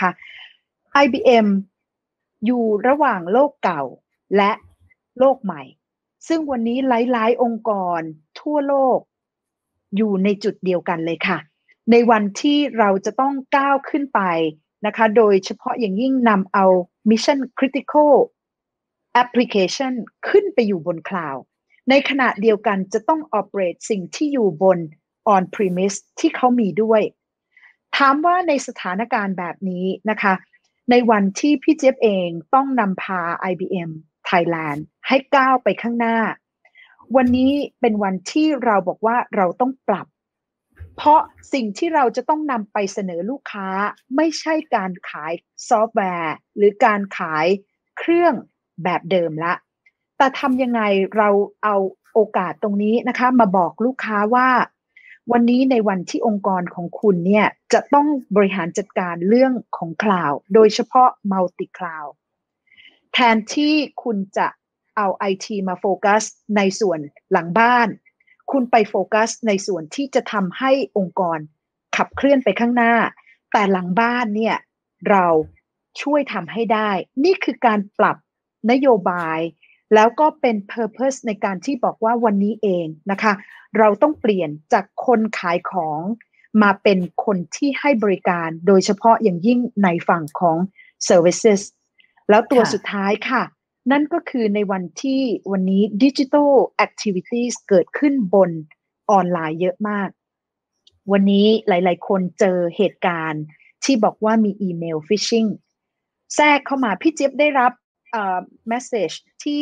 IBM อยู่ระหว่างโลกเก่าและโลกใหม่ซึ่งวันนี้หลายๆองค์กรทั่วโลกอยู่ในจุดเดียวกันเลยค่ะในวันที่เราจะต้องก้าวขึ้นไปนะคะโดยเฉพาะอย่างยิ่งนำเอา Mission Critical Application ขึ้นไปอยู่บนคลาวด์ในขณะเดียวกันจะต้อง operate สิ่งที่อยู่บน on premise ที่เขามีด้วยถามว่าในสถานการณ์แบบนี้นะคะในวันที่พี่เจี๊ยบเองต้องนำพา IBM Thailand ให้ก้าวไปข้างหน้าวันนี้เป็นวันที่เราบอกว่าเราต้องปรับเพราะสิ่งที่เราจะต้องนำไปเสนอลูกค้าไม่ใช่การขายซอฟต์แวร์หรือการขายเครื่องแบบเดิมละแต่ทำยังไงเราเอาโอกาสตรงนี้นะคะมาบอกลูกค้าว่าวันนี้ในวันที่องค์กรของคุณเนี่ยจะต้องบริหารจัดการเรื่องของคลาวด์โดยเฉพาะมัลติคลาวด์แทนที่คุณจะเอา IT มาโฟกัสในส่วนหลังบ้านคุณไปโฟกัสในส่วนที่จะทำให้องค์กรขับเคลื่อนไปข้างหน้าแต่หลังบ้านเนี่ยเราช่วยทำให้ได้นี่คือการปรับนโยบายแล้วก็เป็น purpose ในการที่บอกว่าวันนี้เองนะคะเราต้องเปลี่ยนจากคนขายของมาเป็นคนที่ให้บริการโดยเฉพาะอย่างยิ่งในฝั่งของ services แล้วตัวสุดท้ายค่ะนั่นก็คือในวันที่วันนี้ Digital Activities เกิดขึ้นบนออนไลน์เยอะมากวันนี้หลายๆคนเจอเหตุการณ์ที่บอกว่ามีอีเมล phishing แทรกเข้ามาพี่เจี๊ยบได้รับmessage ที่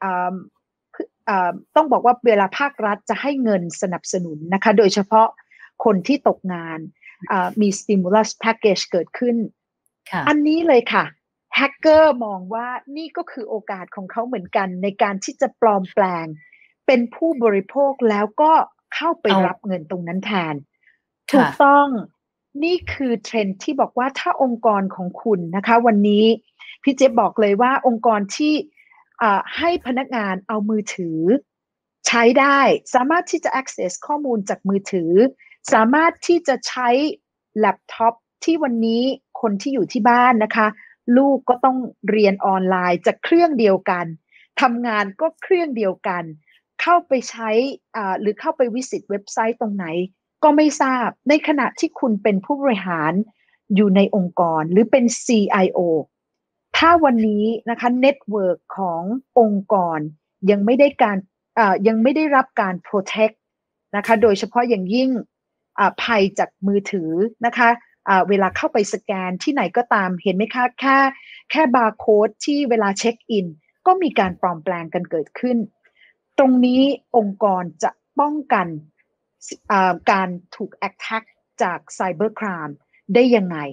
ต้องบอกว่าเวลาภาครัฐจะให้เงินสนับสนุนนะคะโดยเฉพาะคนที่ตกงานมี stimulus package เกิดขึ้นอันนี้เลยค่ะแฮกเกอร์มองว่านี่ก็คือโอกาสของเขาเหมือนกันในการที่จะปลอมแปลงเป็นผู้บริโภคแล้วก็เข้าไปรับเงินตรงนั้นแทนถูกต้องนี่คือเทรนด์ที่บอกว่าถ้าองค์กรของคุณนะคะวันนี้พี่เจ๊บอกเลยว่าองค์กรที่ให้พนักงานเอามือถือใช้ได้สามารถที่จะ access ข้อมูลจากมือถือสามารถที่จะใช้แล็ปท็อปที่วันนี้คนที่อยู่ที่บ้านนะคะลูกก็ต้องเรียนออนไลน์จากเครื่องเดียวกันทำงานก็เครื่องเดียวกันเข้าไปใช้หรือเข้าไปวิสิตเว็บไซต์ตรงไหนก็ไม่ทราบในขณะที่คุณเป็นผู้บริหารอยู่ในองค์กรหรือเป็น CIO ถ้าวันนี้นะคะเน็ตเวิร์กขององค์กรยังไม่ได้รับการ protect นะคะโดยเฉพาะอย่างยิ่งภัยจากมือถือนะคะเวลาเข้าไปสแกนที่ไหนก็ตามเห็นไหมคะแค่บาร์โค้ดที่เวลาเช็คอินก็มีการปลอมแปลงกันเกิดขึ้นตรงนี้องค์กรจะป้องกันการถูก attack จากไซเบอร์ครามได้ยังไง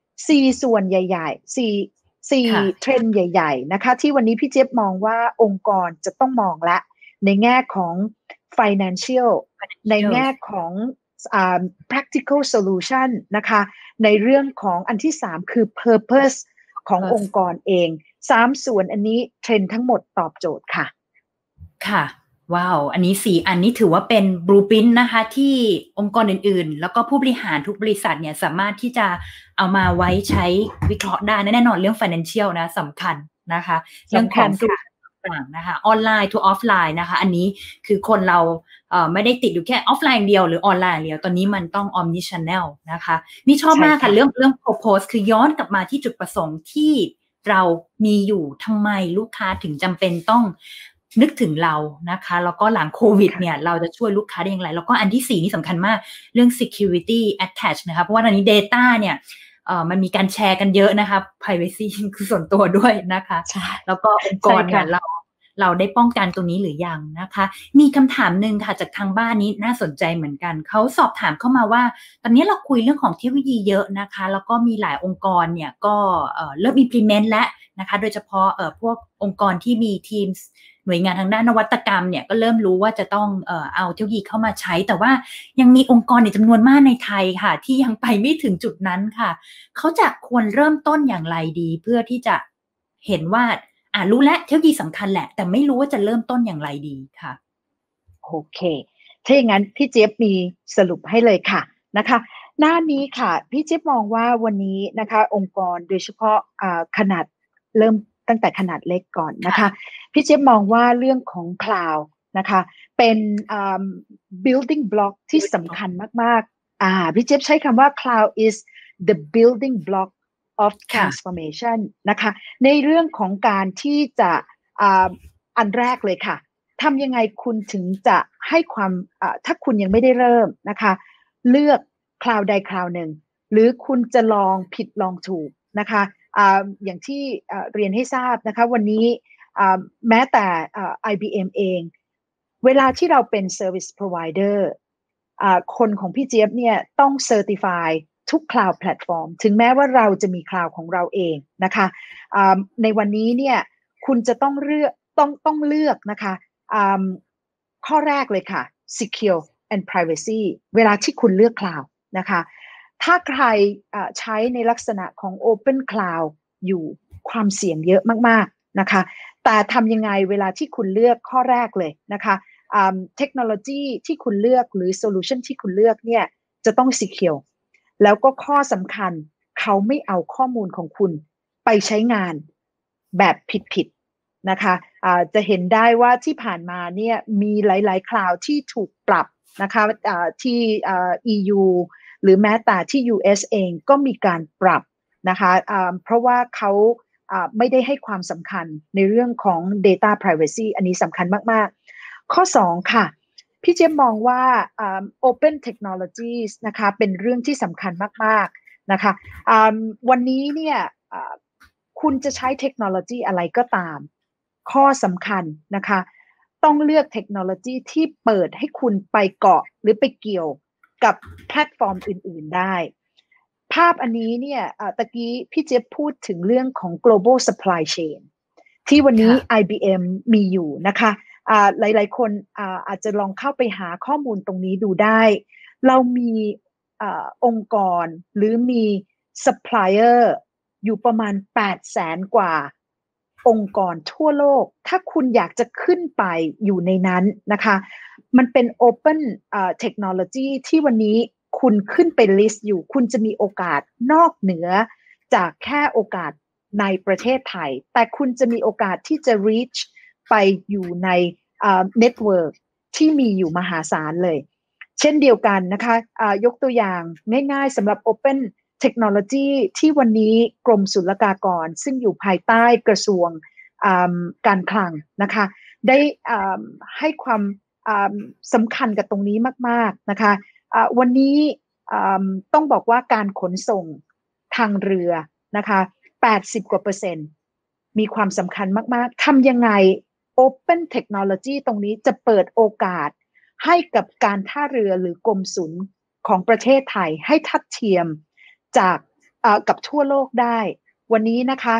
4ส่วนใหญ่ๆ4เทรนด์ใหญ่ๆนะคะที่วันนี้พี่เจี๊ยบมองว่าองค์กรจะต้องมองและในแง่ของ financial ในแง่ของpractical solution นะคะในเรื่องของอันที่3คือ purpose ขององค์กรเอง3ส่วนอันนี้เทรนด์ทั้งหมดตอบโจทย์ค่ะค่ะว้าวอันนี้4อันนี้ถือว่าเป็น blueprint นะคะที่องค์กรอื่นๆแล้วก็ผู้บริหารทุกบริษัทเนี่ยสามารถที่จะเอามาไว้ใช้วิเคราะห์ได้แน่นอนเรื่อง financial นะสำคัญนะคะเรื่องของต่างๆนะคะออนไลน์ to ออฟไลน์นะคะอันนี้คือคนเราไม่ได้ติดอยู่แค่ออฟไลน์เดียวหรือออนไลน์เดียวตอนนี้มันต้อง omni channel นะคะมีชอบมากค่ะเรื่อง purpose คือย้อนกลับมาที่จุดประสงค์ที่เรามีอยู่ทำไมลูกค้าถึงจำเป็นต้องนึกถึงเรานะคะแล้วก็หลังโควิดเนี่ยเราจะช่วยลูกค้าได้อย่างไรแล้วก็อันที่4นี่สำคัญมากเรื่อง security attach นะคะเพราะว่าตอนนี้ data เนี่ยมันมีการแชร์กันเยอะนะคะ privacy คือส่วนตัวด้วยนะคะแล้วก็องค์กรเนี่ยเราได้ป้องกันตรงนี้หรือยังนะคะมีคำถามหนึ่งค่ะจากทางบ้านนี้น่าสนใจเหมือนกันเขาสอบถามเข้ามาว่าตอนนี้เราคุยเรื่องของเทคโนโลยีเยอะนะคะแล้วก็มีหลายองค์กรเนี่ยก็เริ่ม implement แล้วนะคะโดยเฉพาะพวกองค์กรที่มีทีมหน่วยงานทางด้านนวัตกรรมเนี่ยก็เริ่มรู้ว่าจะต้องเอาเทคโนโลยีเข้ามาใช้แต่ว่ายังมีองค์กรในจำนวนมากในไทยค่ะที่ยังไปไม่ถึงจุดนั้นค่ะเขาจะควรเริ่มต้นอย่างไรดีเพื่อที่จะเห็นว่ารู้แล้วเทคโนโลยีสำคัญแหละแต่ไม่รู้ว่าจะเริ่มต้นอย่างไรดีค่ะโอเคถ้าอย่างนั้นพี่เจี๊ยบมีสรุปให้เลยค่ะนะคะหน้านี้ค่ะพี่เจี๊ยบมองว่าวันนี้นะคะองค์กรโดยเฉพาะขนาดเริ่มตั้งแต่ขนาดเล็กก่อนนะคะพี่เจี๊ยบมองว่าเรื่องของ cloud นะคะเป็นbuilding block ที่สำคัญมากๆพี่เจี๊ยบใช้คำว่า cloud is the building block of transformation นะคะในเรื่องของการที่จะอันแรกเลยค่ะทำยังไงคุณถึงจะให้ความถ้าคุณยังไม่ได้เริ่มนะคะเลือกคลาวด์ใดคลาวด์หนึ่งหรือคุณจะลองผิดลองถูกนะคะอย่างที่เรียนให้ทราบนะคะวันนี้แม้แต่IBM เองเวลาที่เราเป็น Service Provider คนของพี่เจี๊ยบเนี่ยต้อง Certify ทุก Cloud Platform ถึงแม้ว่าเราจะมี Cloud ของเราเองนะคะในวันนี้เนี่ยคุณจะต้องเลือกนะคะข้อแรกเลยค่ะ Secure and Privacy เวลาที่คุณเลือก Cloud นะคะถ้าใครใช้ในลักษณะของ Open Cloud อยู่ความเสี่ยงเยอะมากๆนะคะแต่ทำยังไงเวลาที่คุณเลือกข้อแรกเลยนะคะเทคโนโลยีที่คุณเลือกหรือโซลูชันที่คุณเลือกเนี่ยจะต้อง secure แล้วก็ข้อสำคัญเขาไม่เอาข้อมูลของคุณไปใช้งานแบบผิดๆนะคะจะเห็นได้ว่าที่ผ่านมาเนี่ยมีหลายๆคลาวด์ที่ถูกปรับนะคะที่EU หรือแม้แต่ที่ US เองก็มีการปรับนะคะเพราะว่าเขาไม่ได้ให้ความสำคัญในเรื่องของ data privacy อันนี้สำคัญมากๆข้อ2ค่ะพี่เจี๊ยบมองว่า open technologies นะคะเป็นเรื่องที่สำคัญมากๆนะคะวันนี้เนี่ยคุณจะใช้เทคโนโลยีอะไรก็ตามข้อสำคัญนะคะต้องเลือกเทคโนโลยีที่เปิดให้คุณไปเกาะหรือไปเกี่ยวกับแพลตฟอร์มอื่นๆได้ภาพอันนี้เนี่ยตะกี้พี่เจี๊ยบพูดถึงเรื่องของ global supply chain ที่วันนี้ IBM มีอยู่นะคะหลายๆคนอาจจะลองเข้าไปหาข้อมูลตรงนี้ดูได้เรามีองค์กรหรือมี supplier อยู่ประมาณ 800,000 กว่าองค์กรทั่วโลกถ้าคุณอยากจะขึ้นไปอยู่ในนั้นนะคะมันเป็น Open Technology ที่วันนี้คุณขึ้นไป list อยู่คุณจะมีโอกาสนอกเหนือจากแค่โอกาสในประเทศไทยแต่คุณจะมีโอกาสที่จะ reach ไปอยู่ในnetwork ที่มีอยู่มหาศาลเลยเช่นเดียวกันนะคะยกตัวอย่างง่ายๆสำหรับ Open Technology ที่วันนี้กรมศุลกากรซึ่งอยู่ภายใต้กระทรวงการคลังนะคะได้ให้ความสำคัญกับตรงนี้มากๆนะคะวันนี้ต้องบอกว่าการขนส่งทางเรือนะคะ80 กว่า%มีความสำคัญมากๆทำยังไง Open Technology ตรงนี้จะเปิดโอกาสให้กับการท่าเรือหรือกรมศุลของประเทศไทยให้ทัดเทียมจากกับทั่วโลกได้วันนี้นะคะ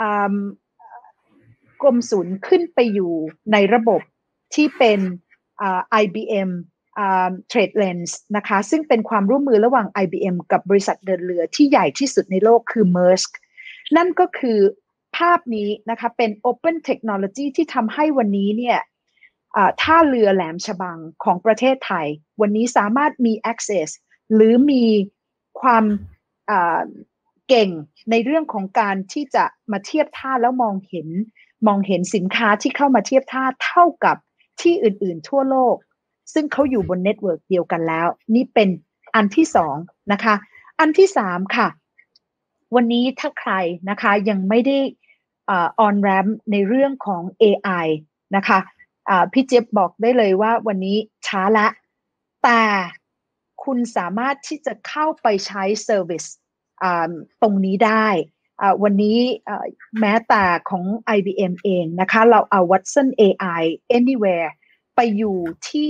กรมศุลขึ้นไปอยู่ในระบบที่เป็นIBM TradeLens นะคะซึ่งเป็นความร่วมมือระหว่าง IBM กับบริษัทเดินเรือที่ใหญ่ที่สุดในโลกคือ Maersk นั่นก็คือภาพนี้นะคะเป็น Open Technology ที่ทำให้วันนี้เนี่ยท่าเรือแหลมฉบังของประเทศไทยวันนี้สามารถมี access หรือมีความเก่งในเรื่องของการที่จะมาเทียบท่าแล้วมองเห็นสินค้าที่เข้ามาเทียบท่าเท่ากับที่อื่นๆทั่วโลกซึ่งเขาอยู่บนเน็ตเวิร์กเดียวกันแล้วนี่เป็นอันที่2นะคะอันที่3ค่ะวันนี้ถ้าใครนะคะยังไม่ได้on ramp ในเรื่องของ AI นะคะพี่เจี๊ยบบอกได้เลยว่าวันนี้ช้าละแต่คุณสามารถที่จะเข้าไปใช้ service ตรงนี้ได้วันนี้แม้แต่ของ IBM เองนะคะเราเอา Watson AI Anywhere ไปอยู่ที่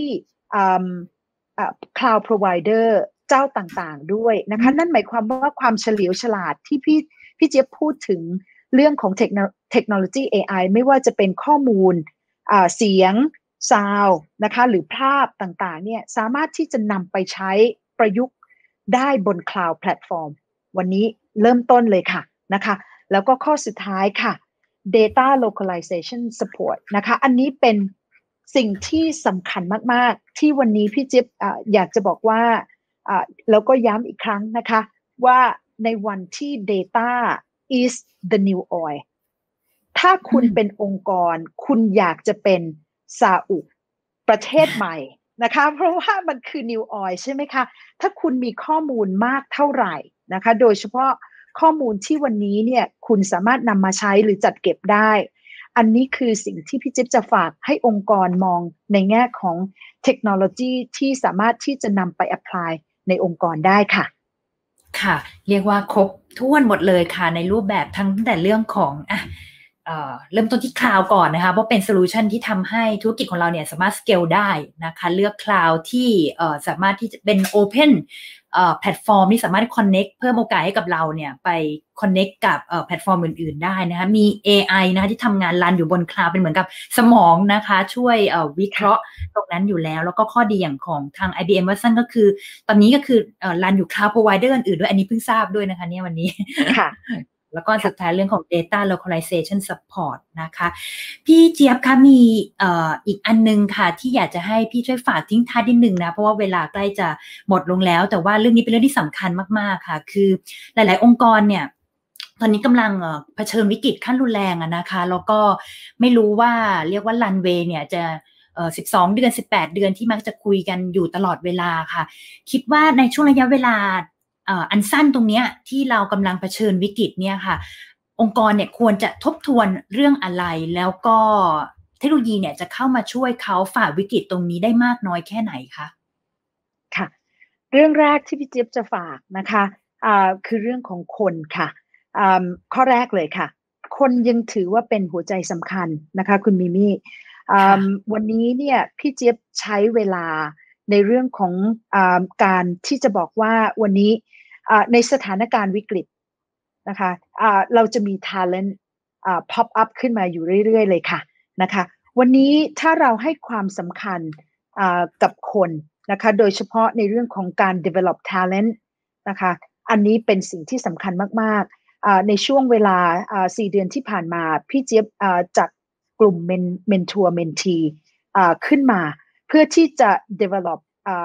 cloud provider เจ้าต่างๆด้วยนะคะนั่นหมายความว่าความเฉลียวฉลาดที่พี่เจี๊ยบพูดถึงเรื่องของเทคโนโลยี AI ไม่ว่าจะเป็นข้อมูลเสียงซาวด์นะคะหรือภาพต่างๆเนี่ยสามารถที่จะนำไปใช้ประยุกต์ได้บน cloud platform วันนี้เริ่มต้นเลยค่ะนะคะแล้วก็ข้อสุดท้ายค่ะ data localization support นะคะอันนี้เป็นสิ่งที่สำคัญมากๆที่วันนี้พี่จิ๊บอยากจะบอกว่าแล้วก็ย้ำอีกครั้งนะคะว่าในวันที่ data is the new oil ถ้าคุณเป็นองค์กรคุณอยากจะเป็นซาอุประเทศใหม่นะคะเพราะว่ามันคือ new oil ใช่ไหมคะถ้าคุณมีข้อมูลมากเท่าไหร่นะคะโดยเฉพาะข้อมูลที่วันนี้เนี่ยคุณสามารถนำมาใช้หรือจัดเก็บได้อันนี้คือสิ่งที่พี่จิ๊บจะฝากให้องค์กรมองในแง่ของเทคโนโลยีที่สามารถที่จะนำไป apply ในองค์กรได้ค่ะค่ะเรียกว่าครบถ้วนหมดเลยค่ะในรูปแบบทั้งแต่เรื่องของเริ่มต้นที่คลาวด์ก่อนนะคะเพราะเป็นโซลูชันที่ทำให้ธุรกิจของเราเนี่ยสามารถสเกลได้นะคะเลือกคลาวด์ที่สามารถที่จะเป็นโอเพนแพลตฟอร์มที่สามารถ connect เพิ่มโอกาสให้กับเราเนี่ยไป connect กับแพลตฟอร์มอื่นๆได้นะคะมี AI นะคะที่ทำงานรันอยู่บนคลาวด์เป็นเหมือนกับสมองนะคะช่วยวิเคราะห์ตรงนั้นอยู่แล้วก็ข้อดีอย่างของทาง IBM Watson ก็คือตอนนี้ก็คือรันอยู่ cloud provider อื่นๆด้วยอันนี้เพิ่งทราบด้วยนะคะเนี่ยวันนี้ค่ะแล้วก็สุดท้ายเรื่องของ data localization support นะคะพี่เจี๊ยบคะมีอีกอันนึงค่ะที่อยากจะให้พี่ช่วยฝากทิ้งท้ายนิดนึงนะเพราะว่าเวลาใกล้จะหมดลงแล้วแต่ว่าเรื่องนี้เป็นเรื่องที่สำคัญมากๆค่ะคือหลายๆองค์กรเนี่ยตอนนี้กำลังเผชิญวิกฤตขั้นรุนแรงนะคะแล้วก็ไม่รู้ว่าเรียกว่ารันเวย์เนี่ยจะ12 เดือน 18 เดือนที่มักจะคุยกันอยู่ตลอดเวลาค่ะคิดว่าในช่วงระยะเวลาอันสั้นตรงนี้ที่เรากำลังเผชิญวิกฤตเนี่ยค่ะองค์กรเนี่ยควรจะทบทวนเรื่องอะไรแล้วก็เทคโนโลยีเนี่ยจะเข้ามาช่วยเขาฝ่าวิกฤตตรงนี้ได้มากน้อยแค่ไหนคะค่ะเรื่องแรกที่พี่จิ๊บจะฝากนะคะคือเรื่องของคนค่ะข้อแรกเลยค่ะคนยังถือว่าเป็นหัวใจสำคัญนะคะคุณมิมี่วันนี้เนี่ยพี่จิ๊บใช้เวลาในเรื่องของการที่จะบอกว่าวันนี้ในสถานการณ์วิกฤตนะคะเราจะมี talent pop up ขึ้นมาอยู่เรื่อยๆเลยค่ะนะคะวันนี้ถ้าเราให้ความสำคัญกับคนนะคะโดยเฉพาะในเรื่องของการ develop talent นะคะอันนี้เป็นสิ่งที่สำคัญมากๆในช่วงเวลา4 เดือนที่ผ่านมาพี่เจี๊ยบจัดกลุ่ม mentor mentee ขึ้นมาเพื่อที่จะ develop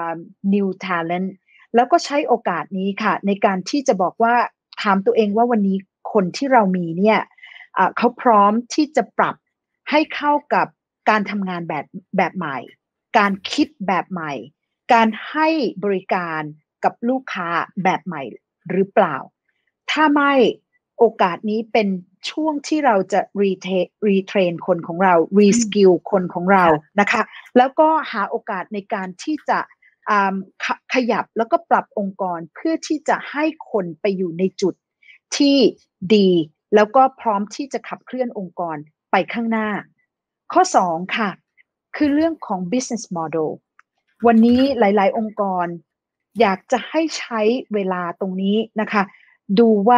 new talent แล้วก็ใช้โอกาสนี้ค่ะในการที่จะบอกว่าถามตัวเองว่าวันนี้คนที่เรามีเนี่ยเขาพร้อมที่จะปรับให้เข้ากับการทำงานแบบใหม่การคิดแบบใหม่การให้บริการกับลูกค้าแบบใหม่หรือเปล่าถ้าไม่โอกาสนี้เป็นช่วงที่เราจะรีเทรนคนของเรารีสกิลคนของเรานะคะแล้วก็หาโอกาสในการที่จะขยับแล้วก็ปรับองค์กรเพื่อที่จะให้คนไปอยู่ในจุดที่ดีแล้วก็พร้อมที่จะขับเคลื่อนองค์กรไปข้างหน้าข้อ2ค่ะคือเรื่องของ business model วันนี้หลายๆองค์กรอยากจะให้ใช้เวลาตรงนี้นะคะดูว่า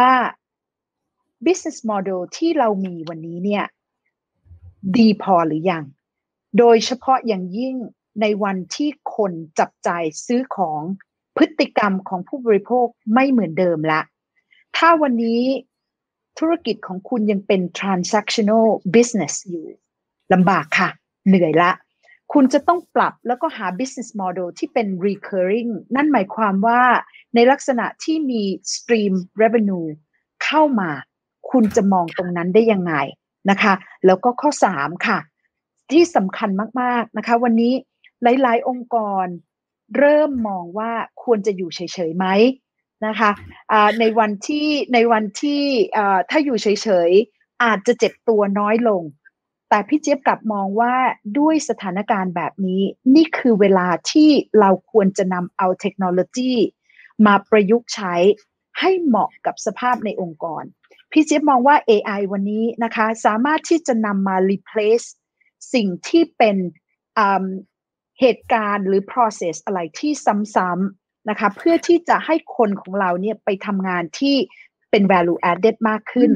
business model ที่เรามีวันนี้เนี่ยดีพอหรือยังโดยเฉพาะอย่างยิ่งในวันที่คนจับจ่ายซื้อของพฤติกรรมของผู้บริโภคไม่เหมือนเดิมละถ้าวันนี้ธุรกิจของคุณยังเป็น transactional business อยู่ลำบากค่ะเหนื่อยละคุณจะต้องปรับแล้วก็หา business model ที่เป็น recurring นั่นหมายความว่าในลักษณะที่มี stream revenue เข้ามาคุณจะมองตรงนั้นได้ยังไงนะคะแล้วก็ข้อ3ค่ะที่สำคัญมากๆนะคะวันนี้หลายๆองค์กรเริ่มมองว่าควรจะอยู่เฉยๆไหมนะคะในวันที่ถ้าอยู่เฉยๆอาจจะเจ็บตัวน้อยลงแต่พี่เจี๊ยบกลับมองว่าด้วยสถานการณ์แบบนี้นี่คือเวลาที่เราควรจะนำเอาเทคโนโลยีมาประยุกต์ใช้ให้เหมาะกับสภาพในองค์กรพี่เจี๊ยบมองว่า AI วันนี้นะคะสามารถที่จะนำมา replace สิ่งที่เป็นเหตุการณ์หรือ process อะไรที่ซ้ำๆนะคะเพื่อที่จะให้คนของเราเนี่ยไปทำงานที่เป็น value added มากขึ้น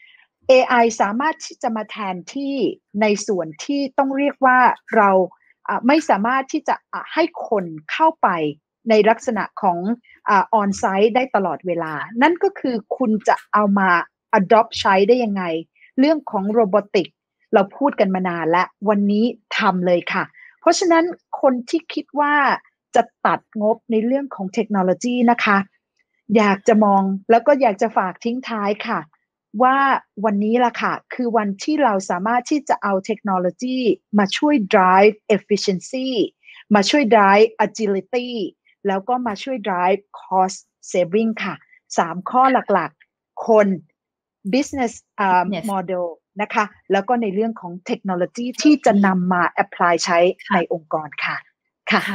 AI สามารถที่จะมาแทนที่ในส่วนที่ต้องเรียกว่าเราไม่สามารถที่จะให้คนเข้าไปในลักษณะของon-site ได้ตลอดเวลานั่นก็คือคุณจะเอามา adopt ใช้ได้ยังไงเรื่องของโรบอติกเราพูดกันมานานแล้ววันนี้ทำเลยค่ะเพราะฉะนั้นคนที่คิดว่าจะตัดงบในเรื่องของเทคโนโลยีนะคะอยากจะมองแล้วก็อยากจะฝากทิ้งท้ายค่ะว่าวันนี้ล่ะค่ะคือวันที่เราสามารถที่จะเอาเทคโนโลยีมาช่วย drive efficiency มาช่วย drive agility แล้วก็มาช่วย drive cost saving ค่ะ3ข้อหลักๆคน business model นะคะแล้วก็ในเรื่องของเทคโนโลยีที่จะนำมา apply ใช้ในองค์กรค่ะค่ะ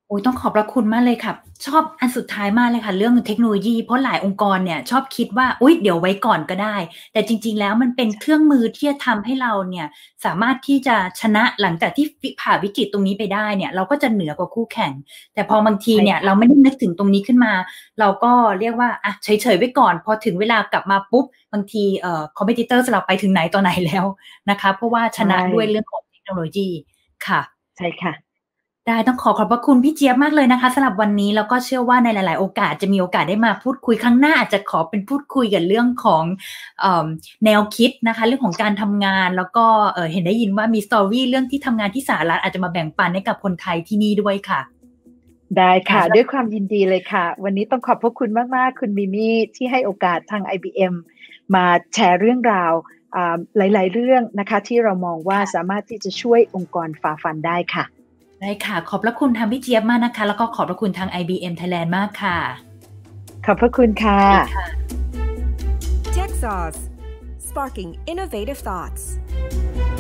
โอ้ยต้องขอบพระคุณมากเลยค่ะชอบอันสุดท้ายมากเลยค่ะเรื่องเทคโนโลยีเพราะหลายองค์กรเนี่ยชอบคิดว่าอุ๊ยเดี๋ยวไว้ก่อนก็ได้แต่จริงๆแล้วมันเป็นเครื่องมือที่จะทำให้เราเนี่ยสามารถที่จะชนะหลังจากที่ผ่าวิกฤตตรงนี้ไปได้เนี่ยเราก็จะเหนือกว่าคู่แข่งแต่พอบางทีเนี่ยเราไม่ได้นึกถึงตรงนี้ขึ้นมาเราก็เรียกว่าอ่ะเฉยๆไว้ก่อนพอถึงเวลากลับมาปุ๊บบางทีcompetitors เราไปถึงไหนต่อไหนแล้วนะคะเพราะว่าชนะด้วยเรื่องของเทคโนโลยีค่ะใช่ค่ะได้ต้องขอบพระคุณพี่เจี๊ยบมากเลยนะคะสำหรับวันนี้แล้วก็เชื่อว่าในหลายๆโอกาสจะมีโอกาสได้มาพูดคุยครั้งหน้าอาจจะขอเป็นพูดคุยกันเรื่องของแนวคิดนะคะเรื่องของการทำงานแล้วก็เห็นได้ยินว่ามีสตอรี่เรื่องที่ทำงานที่สหรัฐอาจจะมาแบ่งปันให้กับคนไทยที่นี่ด้วยค่ะได้ค่ะด้วยความยินดีเลยค่ะวันนี้ต้องขอบพระคุณมากๆคุณมิมี่ที่ให้โอกาสทาง IBM มาแชร์เรื่องราวหลายๆเรื่องนะคะที่เรามองว่าสามารถที่จะช่วยองค์กรฝ่าฟันได้ค่ะได้ค่ะขอบพระคุณทางพี่เจี๊ยบมากนะคะแล้วก็ขอบพระคุณทาง IBM Thailand มากค่ะขอบพระคุณค่ะ Tech Sauce Sparking Innovative Thoughts